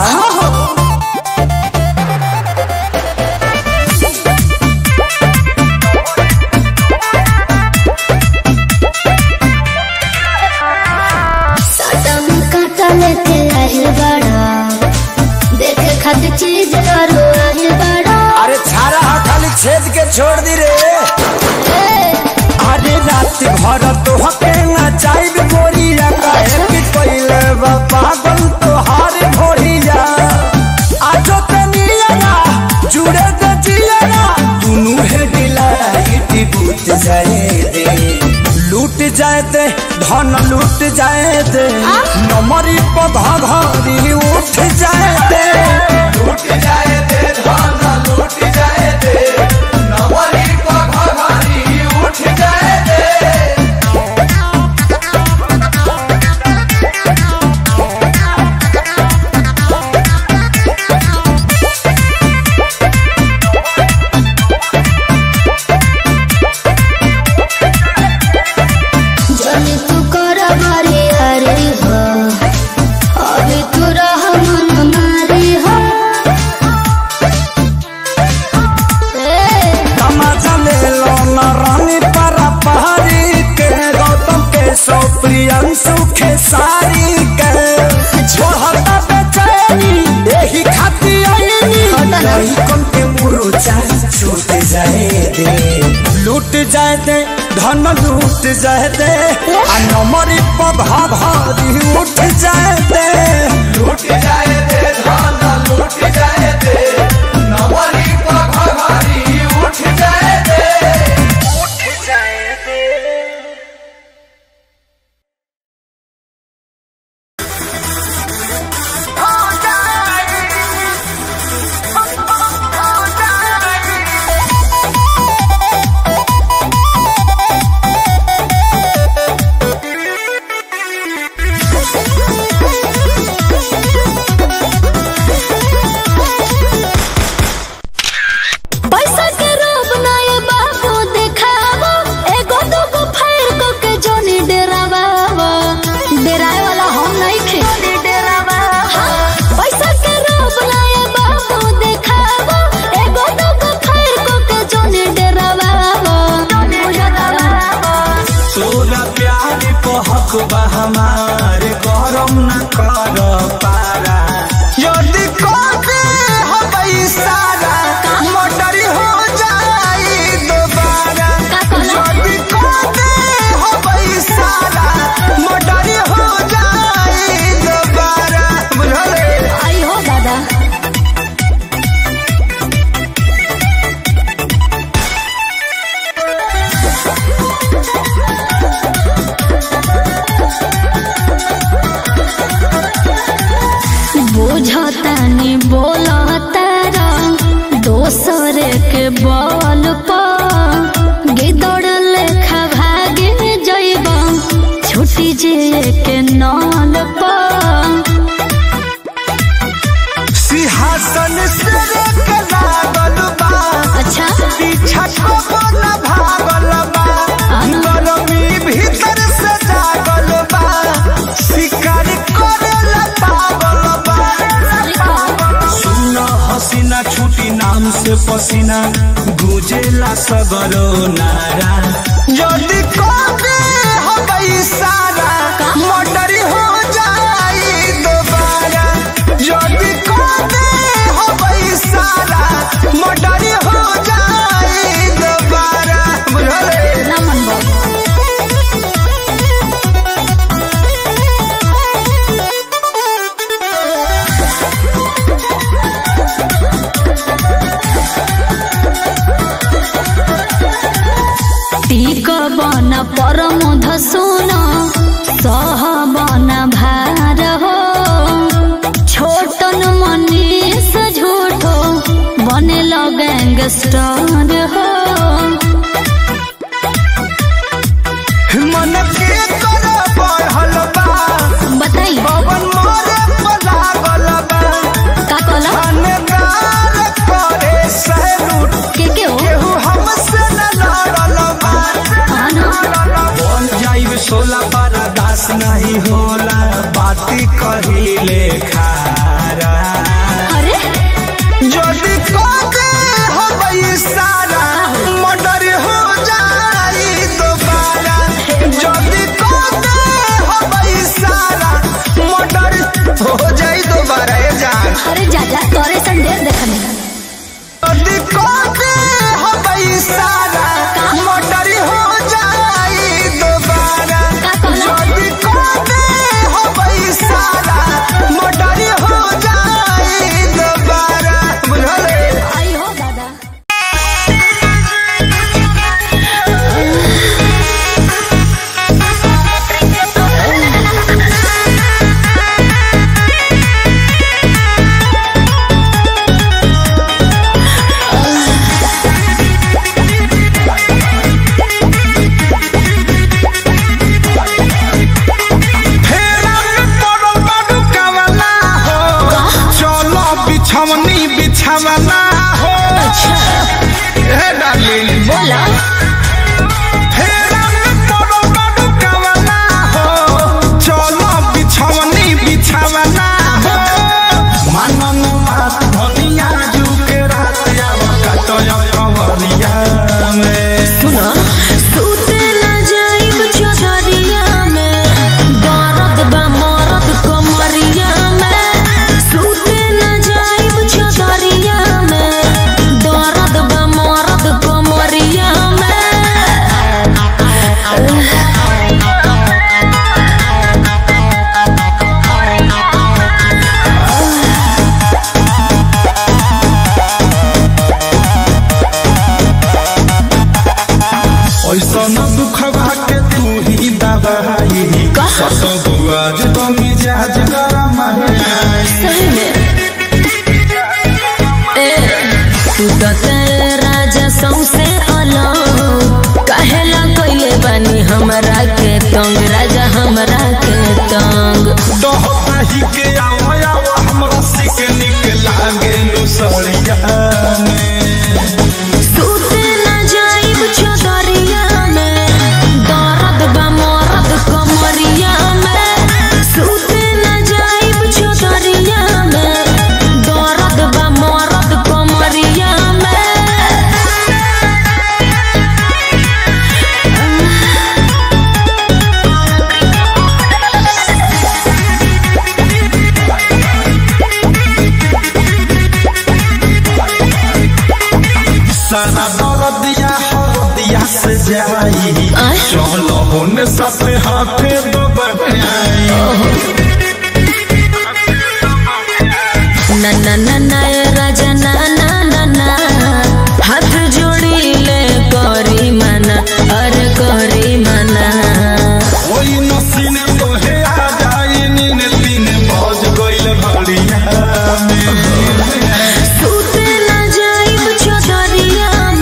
D: लेके आहिल बड़ा देखे खातिर चीज करो आहिल बड़ा
H: अरे छारा खाली छेद के छोड़ दी रे अरे रात भर तो हके ना चाहिए गोरिया काहे कि पहले बा पागल तो हार भोरिया आजो तनिया ना जुड़े दे जिया ना दुनु है डिलाइट बूट जाए दे लूट जाए दे धन लूट जाए दे नमरी पधा घरी उठ जाए दे
F: लूट जाए दे धान लूट जाए दे नवरी पघा घरी उठ जाए दे
D: जनी तू कर बारी हरी हो अभी तू रह मन मारी हो
H: तमाचा ले लो ना रानी परा पहाड़ी के गौतम के सौ प्रियंशु के सारी के छोड़ता बेचैनी यही खाती आईनी नहीं कम के मुरुचा छूट जाए दे लूट जाए दे धन लूट जाए दे आ नमरी पधा भारी उठ जाए दे
F: लूट जाए दे धान लूट जाए दे नवरी पघा घरी उठ जाए दे उठ जाए दे
D: पैसा के रोब ना ये बाबू दिखावो एगो दूगो फायर को के जोनी डेरावावो डेराए वाला हम नहीं खे डेरावा पैसा के रोब ना ये बाबू दिखावो एगो दूगो फायर को के जोनी डेरावावो
A: तोरा प्यार को हक बा हमारे गरम न कर पारा यदि कोते हो सारा मोटर हो जाई दोबारा यदि कोते हो सारा मोटर हो जाई दोबारा बुझले
D: आई हो दादा बल पर गिदड़ लेखा भागे जइब छुटी जे के नल पर
A: सिंहासन से के लागल बा
D: अच्छा
A: पीछा को न भागल बा गरमी भीतर से जागल बा शिकार करेला पागल बा सुना हसीना छुटी नाम से पसीना गुजेला सगरो नारा यदि कोगे हबई सारा मोटर हो जाई दोबारा यदि कोगे हबई सारा मोटर हो जाई दोबारा बुझले
D: ना मन टीक बन परम धसुन सह बन भार हो छोटन मनीष झूठो बने गैंगस्टर हो
A: मन के कर बढ़ल बा
D: बताई
A: पवन मोरे लागल बा
D: का कहला
A: थानेदार करे सैलूट
D: के के हो
A: केहू हमसे न लड़ल बा
D: हाँ ना
A: बोल जाइब सोला पर दास नहीं होला बाती कहिले खारा
D: अरे
A: यदि कोगे हबई सारा मर्डर हो जाई दोबारा यदि कोगे हबई सारा मर्डर हो जाई दोबारा ए जान
D: अरे जाजा तोरे संदेश देखने
A: यदि कोगे हबई सारा मर्डर हो जाई दोबारा
D: का कहला
A: यदि कोगे हबई सारा मर्डर हो जाई दोबारा बुझले
D: आई हो दादा
A: बिछवनी बिछवना हो हे डार्लिंग
D: बोला
A: फेरा में पड़ो बड़ो कवना हो चलो बिछवनी बिछवना हो मनन बात धनिया जुके रात आवा कतय कवरिया में
E: सुना सूते ना जाइब चौधरिया में दर्द बा मरद कमरिया में सूते ना जाइब चौधरिया में दर्द बा मरद कमरिया में
A: ऐसा न दुखवा के तू ही दबाई सत बुआज तो मिजाज गरम है
E: सही में ए तू तो तेरे राजा सौसे अलग कहेला कोइले बानी हमरा के तंग राजा हमरा के तंग
A: दोहता ही के आवा आवा हमरा सिक निक लागे नु सड़िया में
E: सूते ना जाइब चौधरिया में दर्द बा मरद कमरिया में सूते ना जाइब चौधरिया में दर्द बा मरद कमरिया में
A: सारा दर्दिया हरदिया से जाई चलो होने सबसे हाथे दबाई
E: ना ना ना ना ए राजा ना ना ना ना हाथ जोड़ी ले करी मना अरे करी मना
A: ओई नसीने तो हे आ जाई नीन तीन मौज गइल घड़िया में
E: सूते ना जाइब चौधरिया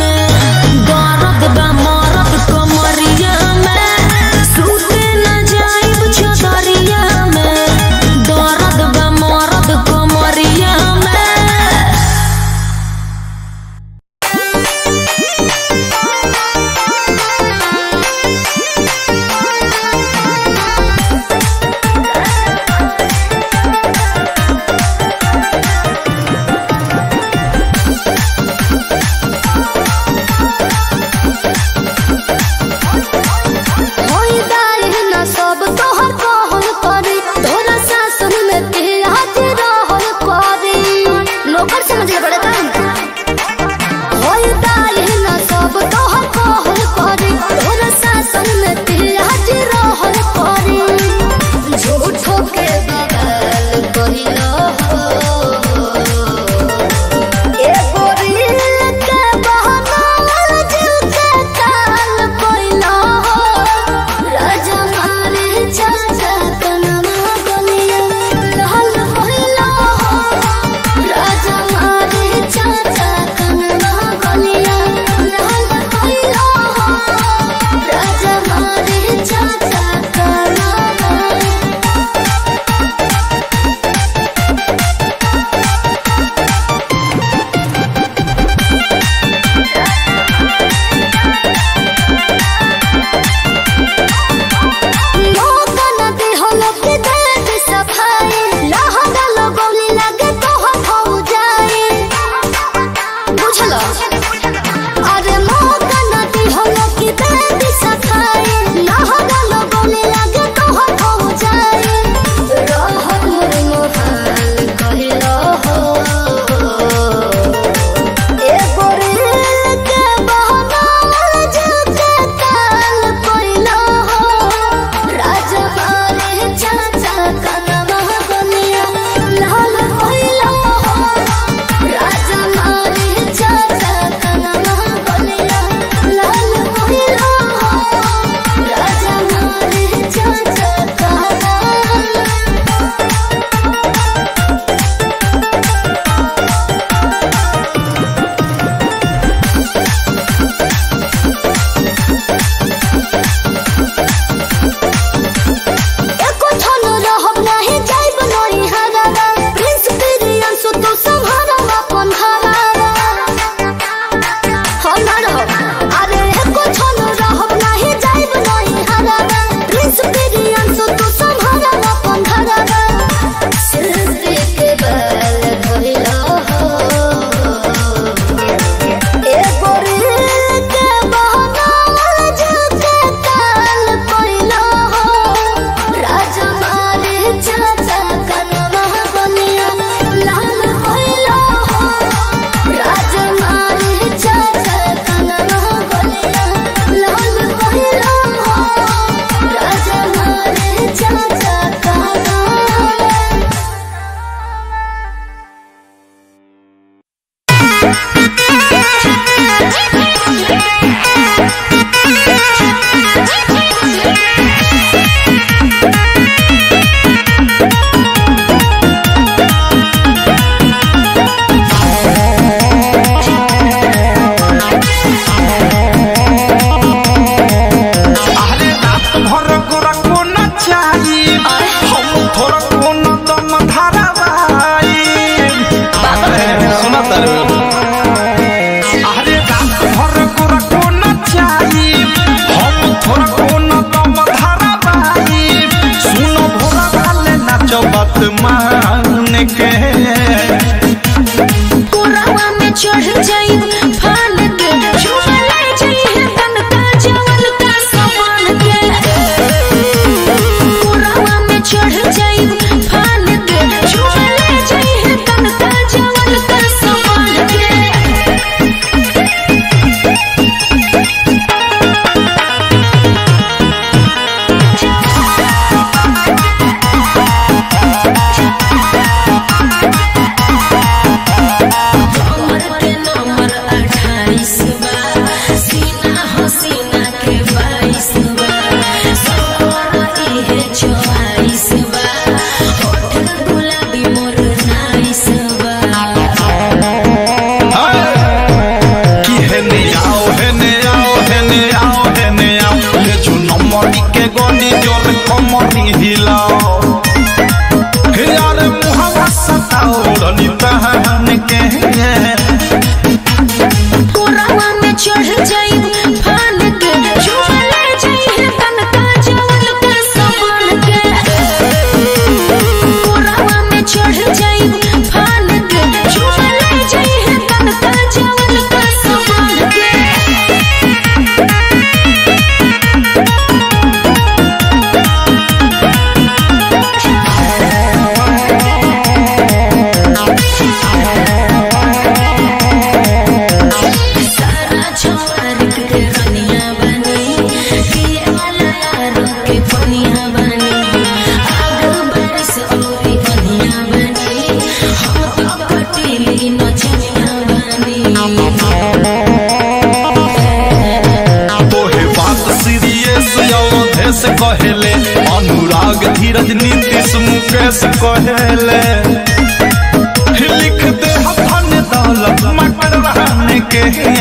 I: कहेले, अनुराग धीरज नीतीश मुकेश कहेले। लिख दे धन दौलत मटर रहने के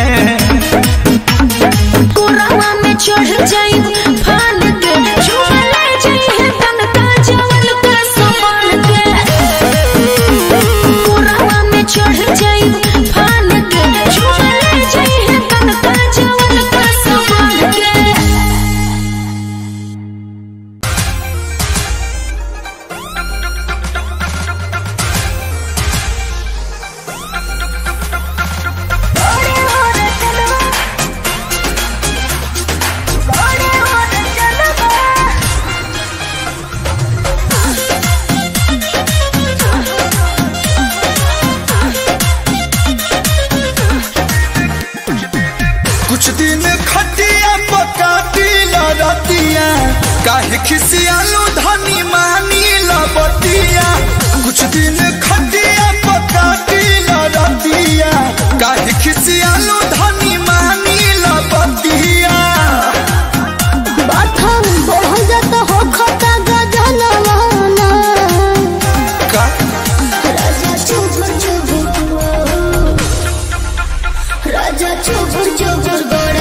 E: कोरावा में चढ़ जाई फान के झूला ले जाई तन का जवल का समान के। कोरावा में चढ़ जाई फान के झूला ले जाई तन का जवल का समान के।
H: कुछ दिन खटिया पकाती लड़तिया, काहे खिसियालू धनी मानी लबतिया। कुछ दिन खटिया पकाती लड़तिया, काहे खिसियालू धनी मानी लबतिया।
D: बाथम बढ़ जाता हो खता गजनवाना
H: का
D: राजा चुभुर चुभुर राजा चुभुर चुभुर बड़े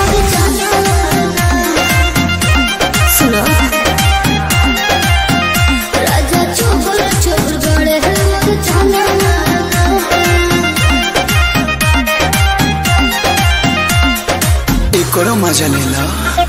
D: सुनो राजा चुभुर चुभुर बड़े
H: एकरो मजा लेला।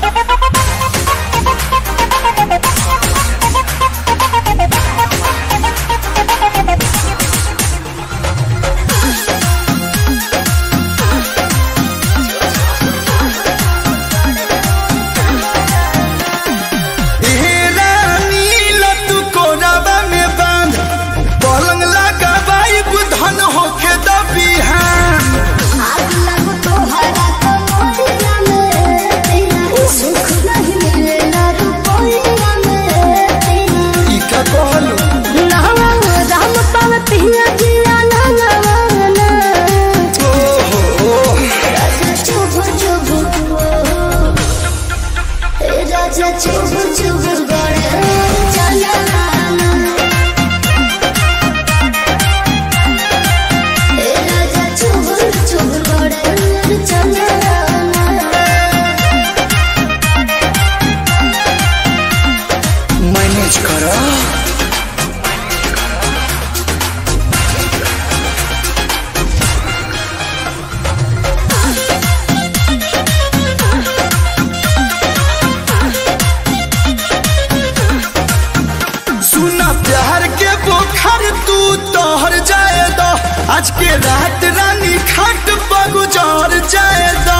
H: आज के रात रानी खाट बगुजार जाए दो।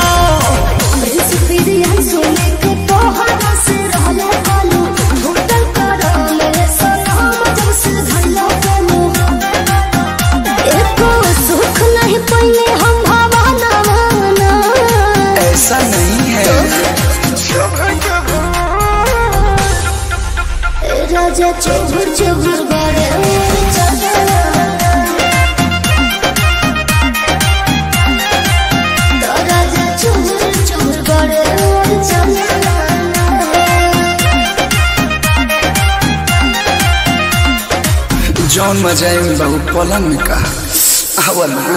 H: ऐसा नहीं है
D: राजा चुभुर चुभुर बड़े
H: जौन मजा बहु पलंग में कहा आवला।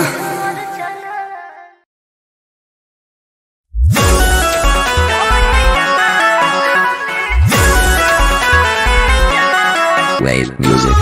G: Wave music.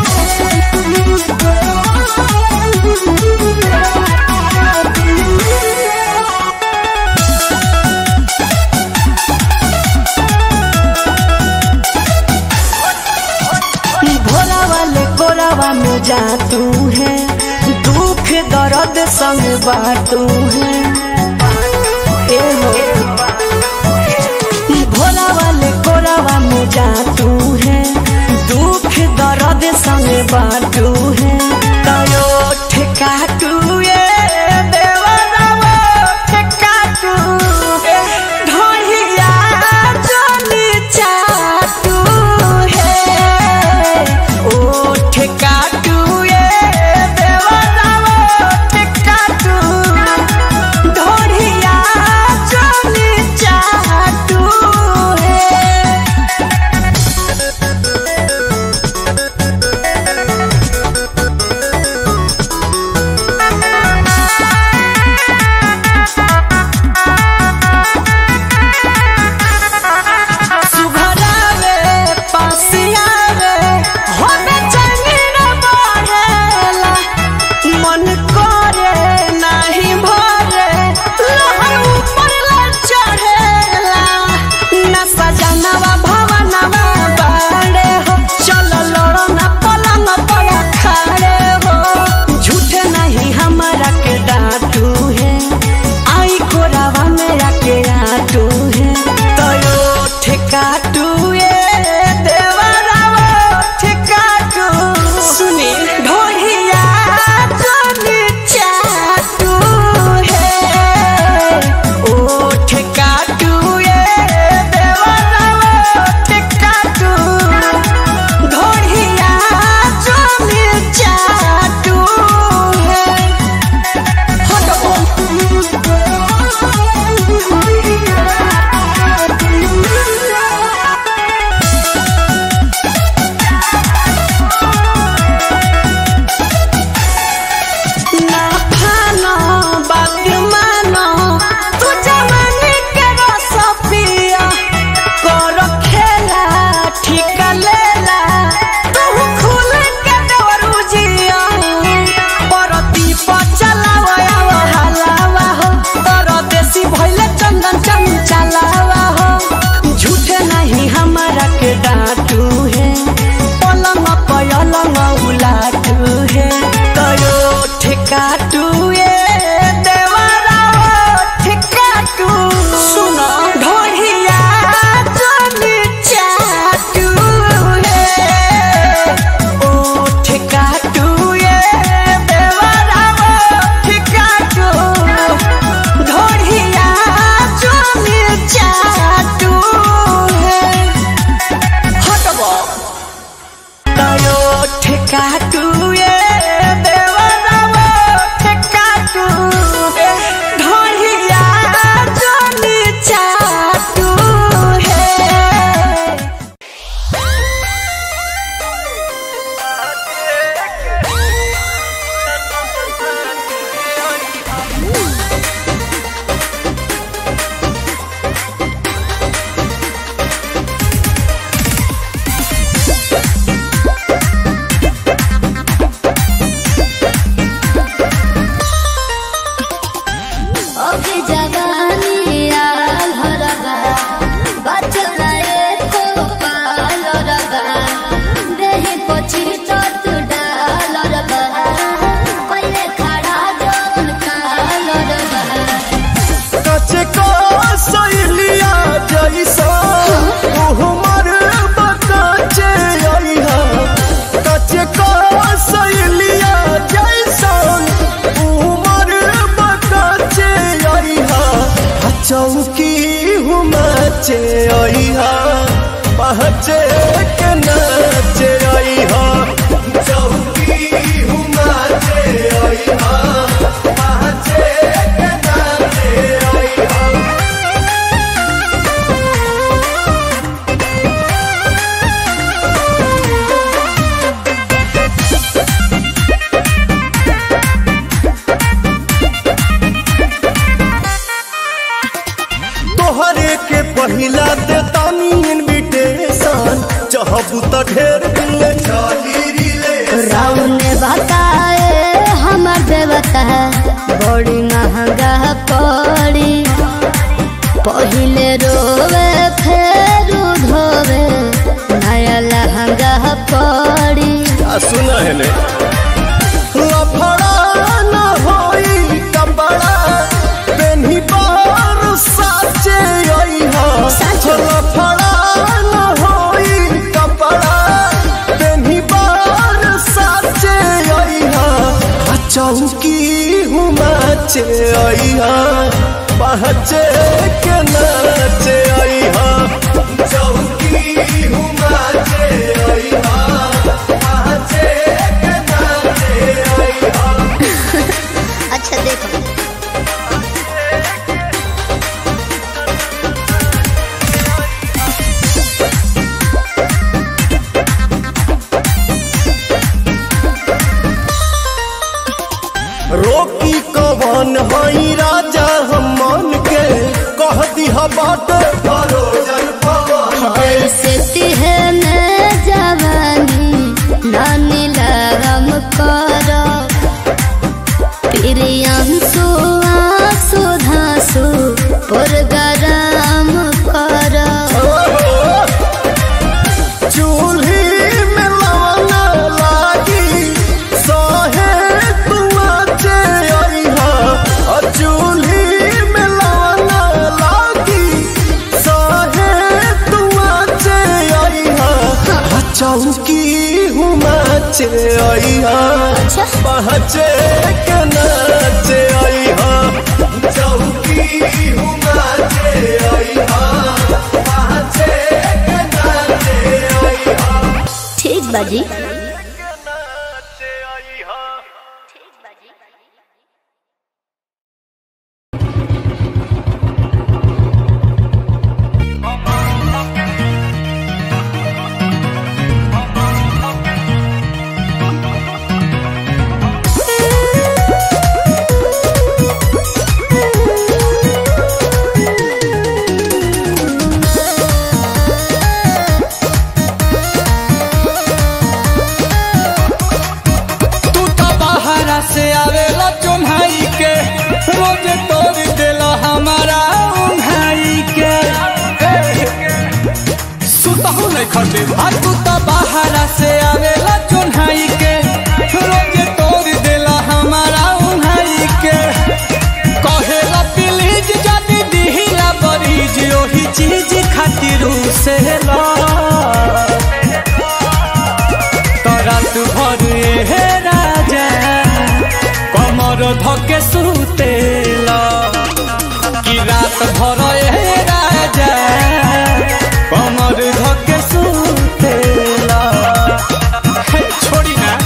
A: भोला वाले कोरावा में जा तू है, दुख दर्द संग बाटू है। ए हो भोला वाले कोरावा में जा तू है, दुख दर्द संग बाटू है। तयो ठेका तू ये देवाना वो ठेका तू ढोलिया जोनी चाटू है। ओ ठेका तू ये देवाना वो ठेका तू ढोलिया जोनी चाटू है।
H: नाचे आई हा पहचे के नाचे आई हा चौकी नाचे आई हा पहचे के नाचे आई हा। तोहरे के पहिला दे तानी इनविटेशन चाहबू त ढेर दिन ले चली रिले
D: राम ने बताए हमार देवता बड़ी महंगा पड़ी पहिले रोवे फिर धोवे नया लहंगा पड़ी।
H: सुन है ने लफड़ा न होई कपड़ा पेन्ही बार साचे आई हा लफड़ा न होई कपड़ा पेन्ही बार साचे आई हा चौकी हुमाचे आई हा पहचे के नाचे आई हा चौकी हुमाचे आई हा पहचे के नाचे आई हा।
D: अच्छा देखो
H: रोकी कवन हई राजा हम मन के कह दिहा बाट भरोजन पवन
D: ऐसे तिहे में जवानी नानी लगम करो प्रियांशु आंसू धांसू पुरगराम करो
H: चूल्ही में लवना लागी सहे तुआचे आई हा चूल्ही में लवना लागी सहे तुआचे आई हा चौकी हुमाचे आई हा पहचे के नाचे आई हा चौकी हुमाचे आई हा पहचे के नाचे आई हा।
D: ठीक बाजी
C: से आवेला चुन्हाई के रोज तोड़ देला हमारा उन्हाई के सुतहु नहीं खटे आ तू तो बाहरा से आवेला चुन्हाई के रोज तोड़ देला हमारा उन्हाई के कहेला प्लीज जानी दिहिला बरीज ओही चीज खातिर से ला तोरा तू भर हे राजा कमर धके सुतेला कि रात भर ए राजा कमर धके सुतेला छोड़ी ना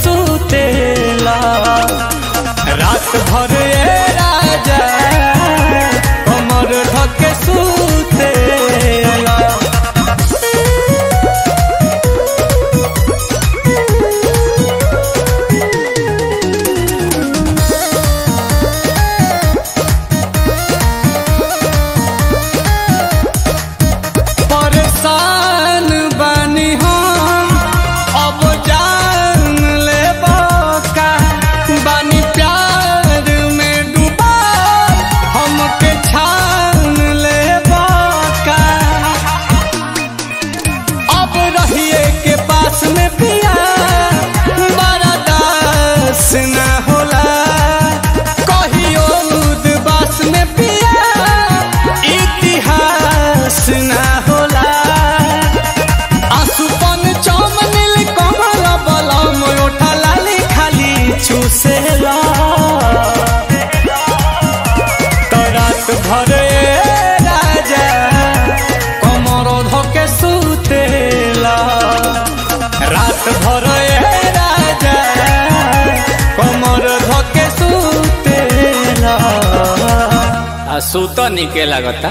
C: सुतेला रात भर ए राजा कमर धके सुतेला। परेशान बानी हम अब जान ले का बानी प्यार में डूबा हमके छान ले का अब रहिए के पास में पिया बड़ा दास न होला कहियो उदबास में पिया इतिहास न होला आसुपन चमनिल कमल बलम ओठा लाली खाली चूसेला तो रात भर ए राजा कमर धके सुतेला रात भर ए राजा कमर धके सुतेला।
B: आ सूत निके लागता।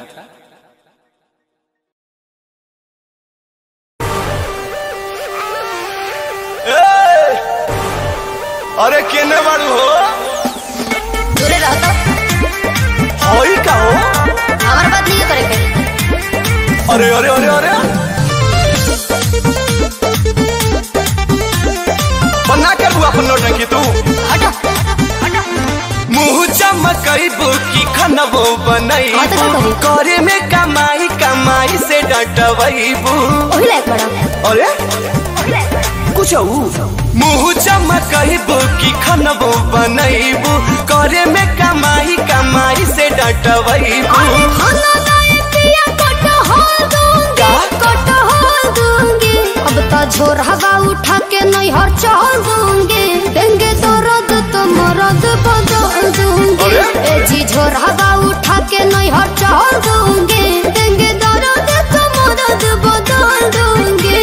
H: अरे केने बाड़ू हो
D: दूरे रहो तो
H: होई का हो
D: हमारे बात नहीं करे के।
H: अरे अरे अरे अरे बना कर हुआ अपन नौटंकी तू
D: हटो हटो
H: मुँह चमकईबू की खनबो बनईबू करे में कमाई कमाई से डटवईबू
D: ओही लायक बड़ा
H: अरे कुछ मुँह चमकईबू की खनबो बनईबू करे में कमाई कमाई से डटवईबू
D: खाना लाए पिया कोटो हो दूंगी कोटो हो दूंगी अब तो झोर हवा उठा के नहीं हर चढ़ दूंगी देंगे तो रद तो मरद बदल दूंगी ए जी झोर हवा उठा के नहीं हर चढ़ दूंगी देंगे तो रद तो मरद बदल दूंगी।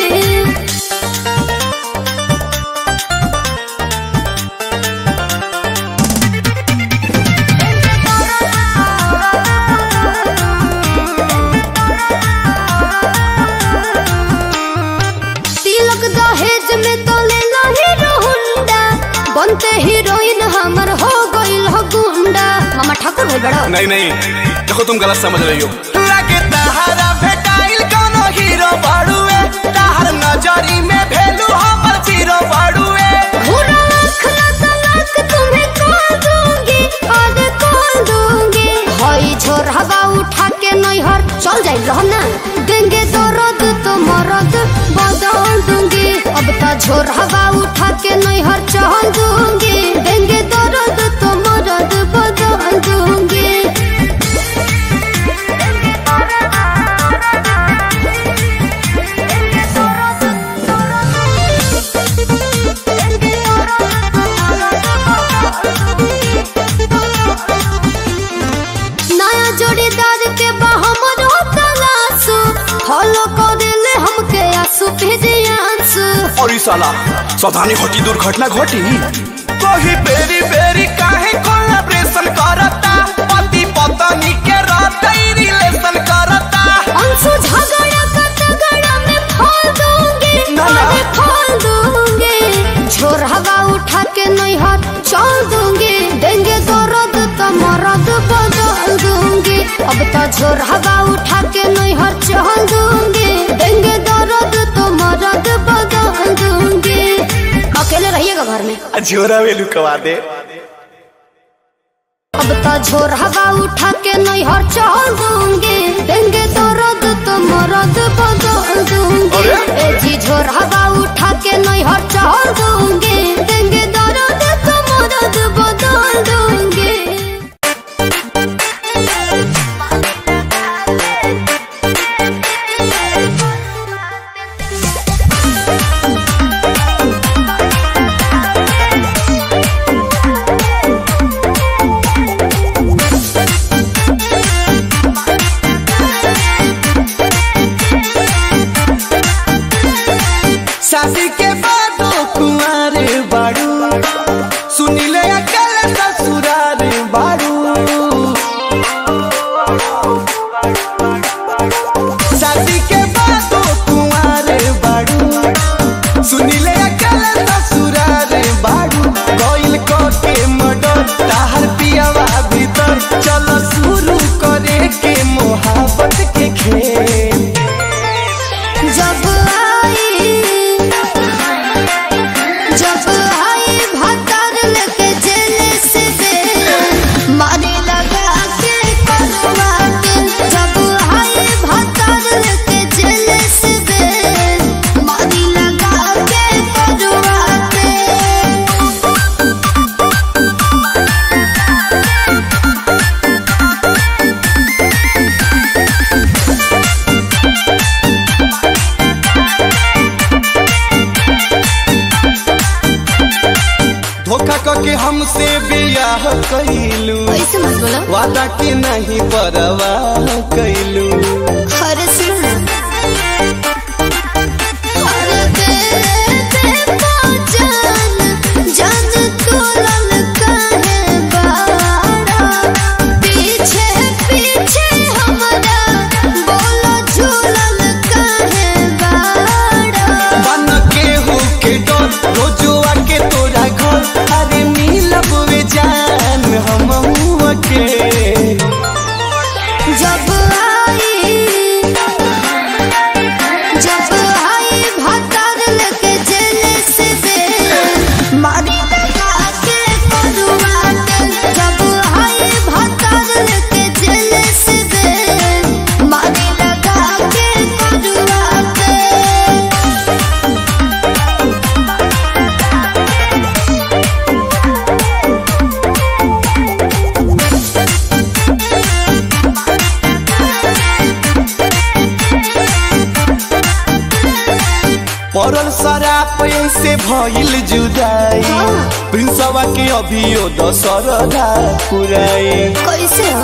D: तिलक दहेज में तो ले लो हीरो हुंडा बनते हीरोइन हमर हो गइल हो गुंडा। मामा ठाकुर भाई बड़ा
H: नहीं नहीं देखो तुम गलत समझ रही हो लगे तहारा भेटाइल कोनो हीरो बाड़ुए तहार नजरी में भेलू हमर जीरो बाड़ुए
D: घूरा आँख ना तलाक तुम्हें कॉल दूंगी आगे कॉल दूंगी हई झोर हवा उठा के नहीं हर चल जाइल रहो ना देंगे तो रद तो मरद बदल दूंगी अब तो झोर हवा उठा के नहीं हर चल दूंगी देंगे तो रद तो मरद बदल दूंगी। नया जोड़ीदार के बहमर तलाशू फॉलो कर दिले हमके आंसू भेजियांसू
H: और इस साला सावधानी घटी दुर्घटना घटी कोई बेरी बेरी काहे कोलैबोरेशन करता पति पत्नी के रहते रिलेशन करता
D: अंशु झगड़ा का तगड़ा में खोल दूंगी अरे खोल दूंगी झोर हवा उठा के नहीं हाथ चल दूंगी देंगे तो रद तो मरद बदल दूंगी अब तो झोर हवा उठा के नहीं हाथ चल दूंगी देंगे तो रद तो मरद बदल दूंगी। अकेले रहिएगा घर में
H: झोरा में लुकवा दे
D: अब तो झोर हवा उठा के नहीं हर चल दूंगी देंगे तो रद तो मरद बदल दूंगी ए जी झोर हवा उठा के नहीं हर चल दूंगी देंगे तो रद तो मरद बदल दूंगी।
A: शादी के बाद कुंवारे
C: के हमसे बियाह कैलू,
D: ऐसे मत बोलो।
C: वादा के नहीं परवाह कैलू।
D: अरे सुन अरे दे जान जान तोलन काहे बाड़ा, पीछे पीछे हमारा बोलो झूलन काहे बाड़ा।
C: बन के हो के डर रोजुआ के तोरा घर, अरे मिलब वे जान हम हुआ के।
D: जब आई जब आई भातार लेके जेल से दे मारी लगा के करुआ के। जब आई भातार लेके जेल से दे मारी लगा के करुआ के।
C: पड़ल शराब से भइल जुदाई, प्रिंसवा के अभियो दशरदा पुराई।
D: कैसे हो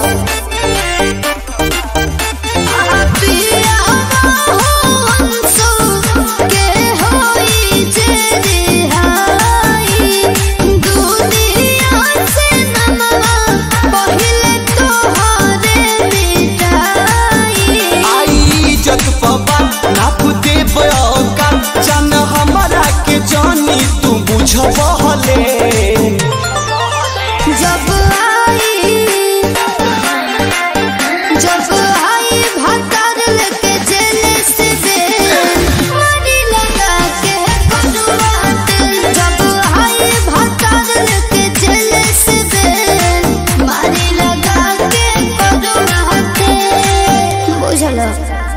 D: पिया हो अंसु के होई जे रिहाई, दुनिया से नमवा पहिले तोहरे मिटाई।
C: आई इज्जत पबा नाप दे बयोका, जान हमारा के जानी तू बुझबहले।
D: जब आई जब आई भातार लेके जेल से दे मारी लगा के करुआ के। जब आई भातार लेके जेल से दे मारी लगा के करुआ के। बुझलो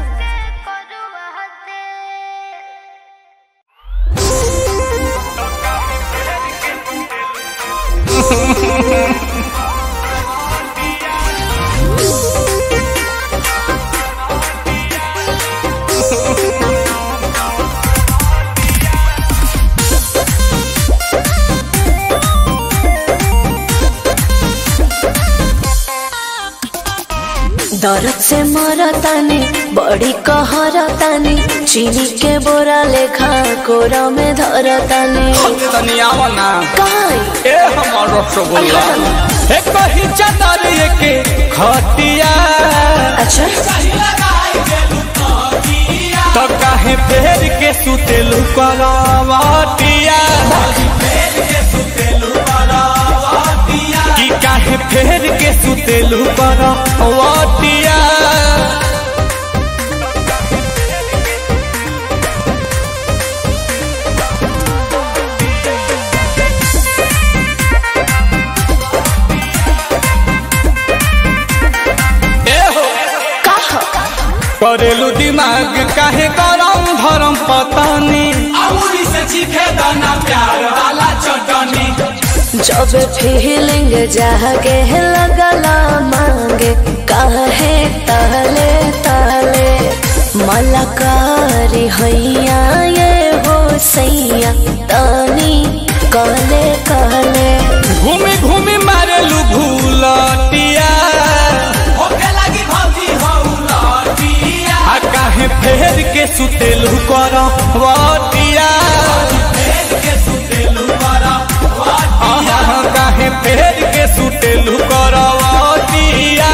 E: दर्द से मरतानी बड़ी कहरतानी, चीनी के बोरा लेखा कोरा में धरतानी।
C: तनियावना
E: काई
C: ए हमर रसगुल्ला एक ही चादर के खटिया।
E: अच्छा
C: तो काहे फेर के सुतेलू करवटिया, कि काहे फेर के सुतेलू करवटिया। करेलू दिमाग काहे गरम धरम पतानी, अमूरी से चीखे दाना प्यार वाला चटनी।
E: जब फीलिंग जागे लगला मांगे काहे ताले ताले, मलकारी हैया ये हो सैया तानी कहले कहले।
C: घूमी घूमी मारेलू भूलटिया, काहे फेर के सुतेलू करवटिया। काहे फेर के सुतेलू करवटिया।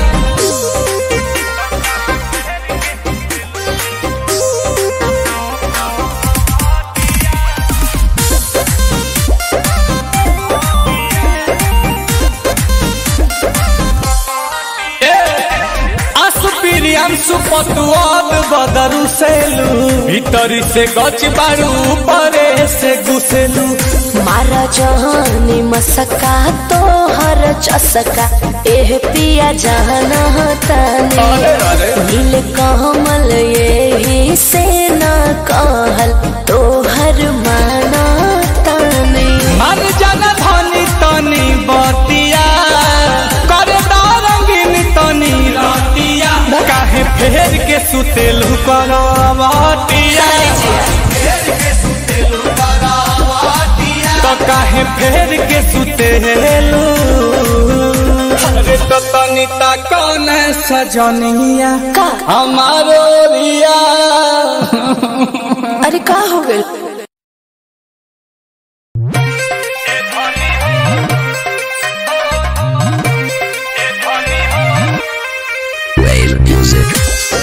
C: अंशु पतुआब बदरू सेलू, भीतरी से गच बारू परे से घुसेलू।
E: मारा जहानी मसका तो हर चसका, एह पिया जाना तानी। नील कमल यही से न कहल तो हर माना तानी।
C: मन जन धनी तनी बतिया, करे रंगीन तनी रतिया। काहे फेर के सुतेलू करवटिया, तो काहे काहे फेर के सुतेलू अरे तो तनिता कौन सजनिया हमारो रिया
E: अरे का हो गए
G: Wave music.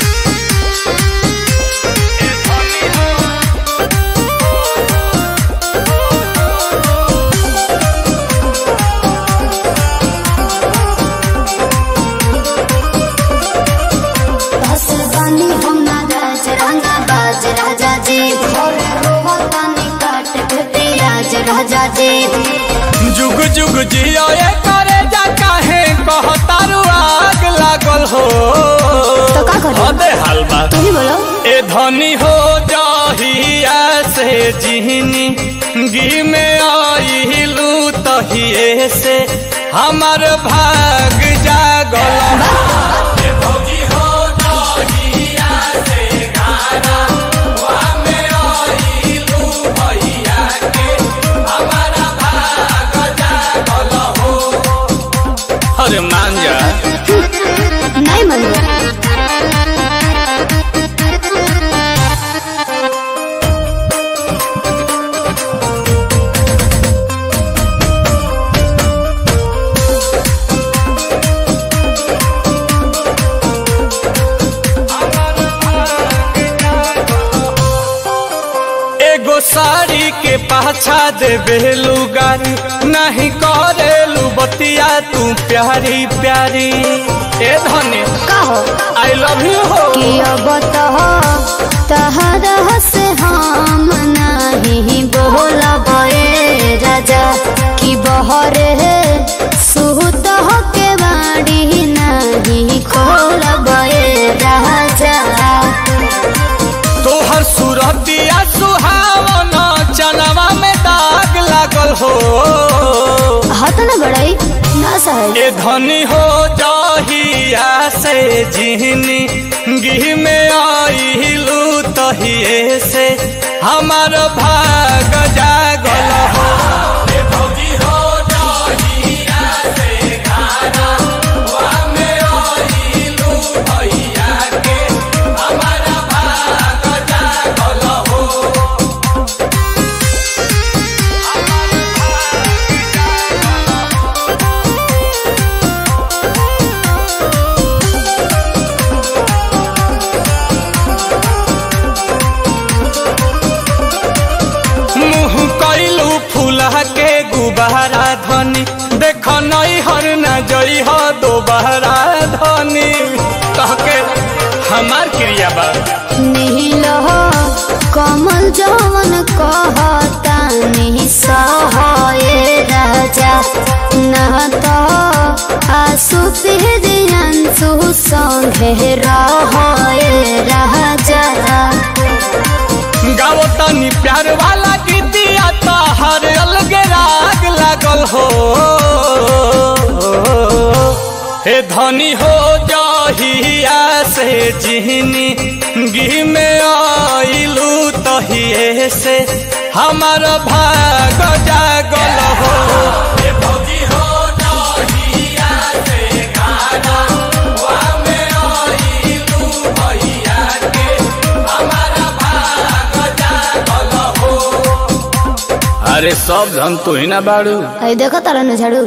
D: राजा जी
C: जुग जुग जियो ये करे जा काहे कहतारू आग लागल हो
D: तो का करो
C: अबे हलवा
D: तू ही बोलो
C: ए धनी हो जाहिया से जिहनी गी में आइलू तहिए से हमर भाग जागल ए भौजी हो जाहिया से गाना वा में आइलू भैया के हमारा भाग जागल हो अरे मान जा
D: नहीं मानो
C: साड़ी के पाछा दे बेलू गारी नहीं करेलू बतिया तू प्यारी प्यारी ए धने
D: कहो
C: आई लव यू हो
D: कि अब तो तहरा से हम नहीं बोलब ए राजा कि बहरे सुत के बाड़ी नहीं खोलब ए राजा
C: तोहर सूरतिया सुहावन चनवा में दाग लागल हो
D: हाथ न बड़ाई ना सहे
C: ए धनी हो जाहिया से जिहनी गी में आइलू तहिए से हमार भाग जागल हो ए भौजी हो जाहिया से गाना वा में आइलू भैया के हमारा भाग जागल हो के गुबारा धनी देख नई हर न जई हो दोबारा धनी कह के हमार क्रिया बा
D: नील हो कमल जवन कहता नहीं सहे राजा न तो आंसू फिर संगे रहे राजा
C: गाओ तनी प्यार वाला गीतिया तो हर अलग राग लागल हो हे धनी हो जाहिया से जिहनी गी में आइलू तहिए से हमार भाग जागल हो हे भौजी हो जाहिया से गाना वा में आइलू भैया के हमारा भाग जागल हो अरे सब धन तू ही ना बाड़ू
D: आई देखो तारा न झाड़ू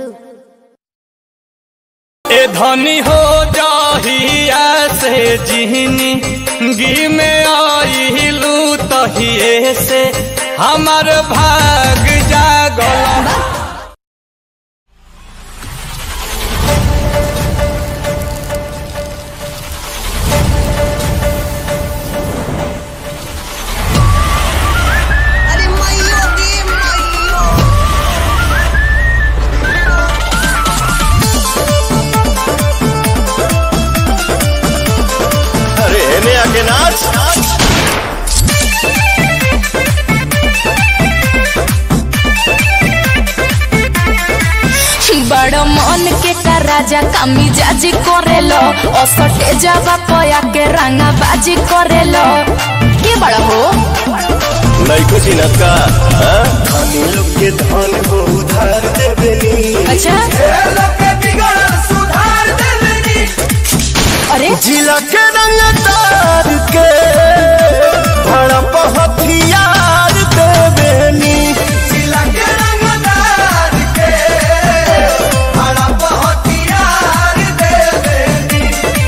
C: ए धनी हो जाहिया से जिहनी गी में आइलू तहिए से हमार भाग जागल
J: के नाच
E: बड़ मन के का राजा कामी जाजी करेलो असटे जावा पया के रंगा बाजी करेलो के बड़ा हो
J: नहीं कुछ नका धनी लोग के धन को उधार देवेनी।
E: अच्छा
F: लोग के बिगड़ल सुधार देवेनी।
E: अरे
J: जिला के रंगदार के भड़प हथियार देवेनी।
F: जिला के रंगदार के भड़प हथियार देवेनी।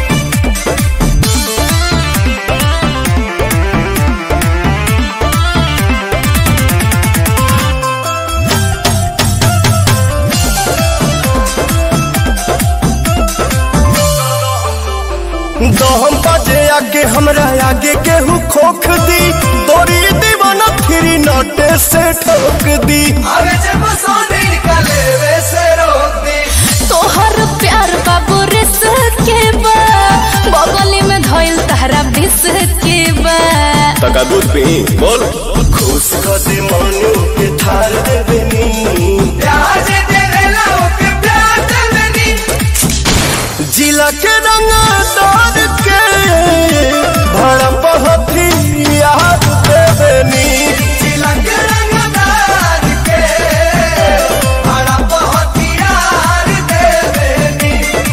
J: दहम बाजे आगे हमरा आगे केहू खोख दी, तोरी दीवाना फिरी नोटे से ठोक दी।
F: अरे जब सोने निकले वैसे रोक दी।
E: तोहर प्यार बाबू रिस के बा, बगली में धइल तहरा बिस के बा।
J: तका दूध पी बोल। खुश कर दे मनु के थार देवेनी।
F: प्यार जे तेरे लाओ के प्यार देवेनी।
J: जिला के रंगदार के भड़प हथियार देवेनी।
F: जिला के रंगदार के भड़प हथियार देवेनी।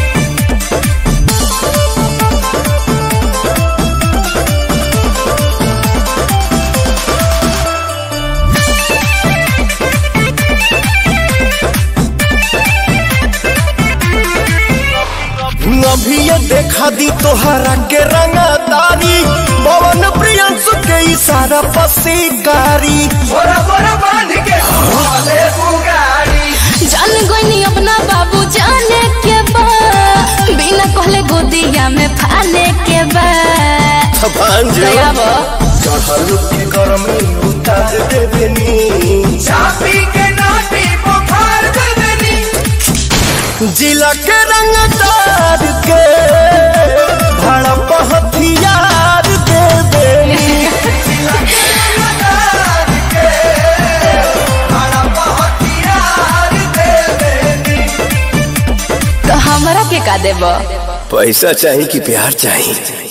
J: अभी ये देखा दी तोहरा के रंगदारी, पवन प्रियंसु के इशारा पर शिकारी।
F: बोरा बोरा बांध के हाले बुगाड़ी।
E: जान गोइनी अपना बाबू जाने के बा, बिना कहले गोदिया में फाने के बा। दया बा
J: चढ़ल के गर्मी उतार देवेनी।
F: चापी के नाटी बुखार देवेनी।
J: जिला के रंगदार के भड़प हथियार देवेनी।
F: जिला के रंगदार के भड़प हथियार देवेनी।
E: तो हमरा के का देबा?
J: पैसा चाहिए कि प्यार चाहिए?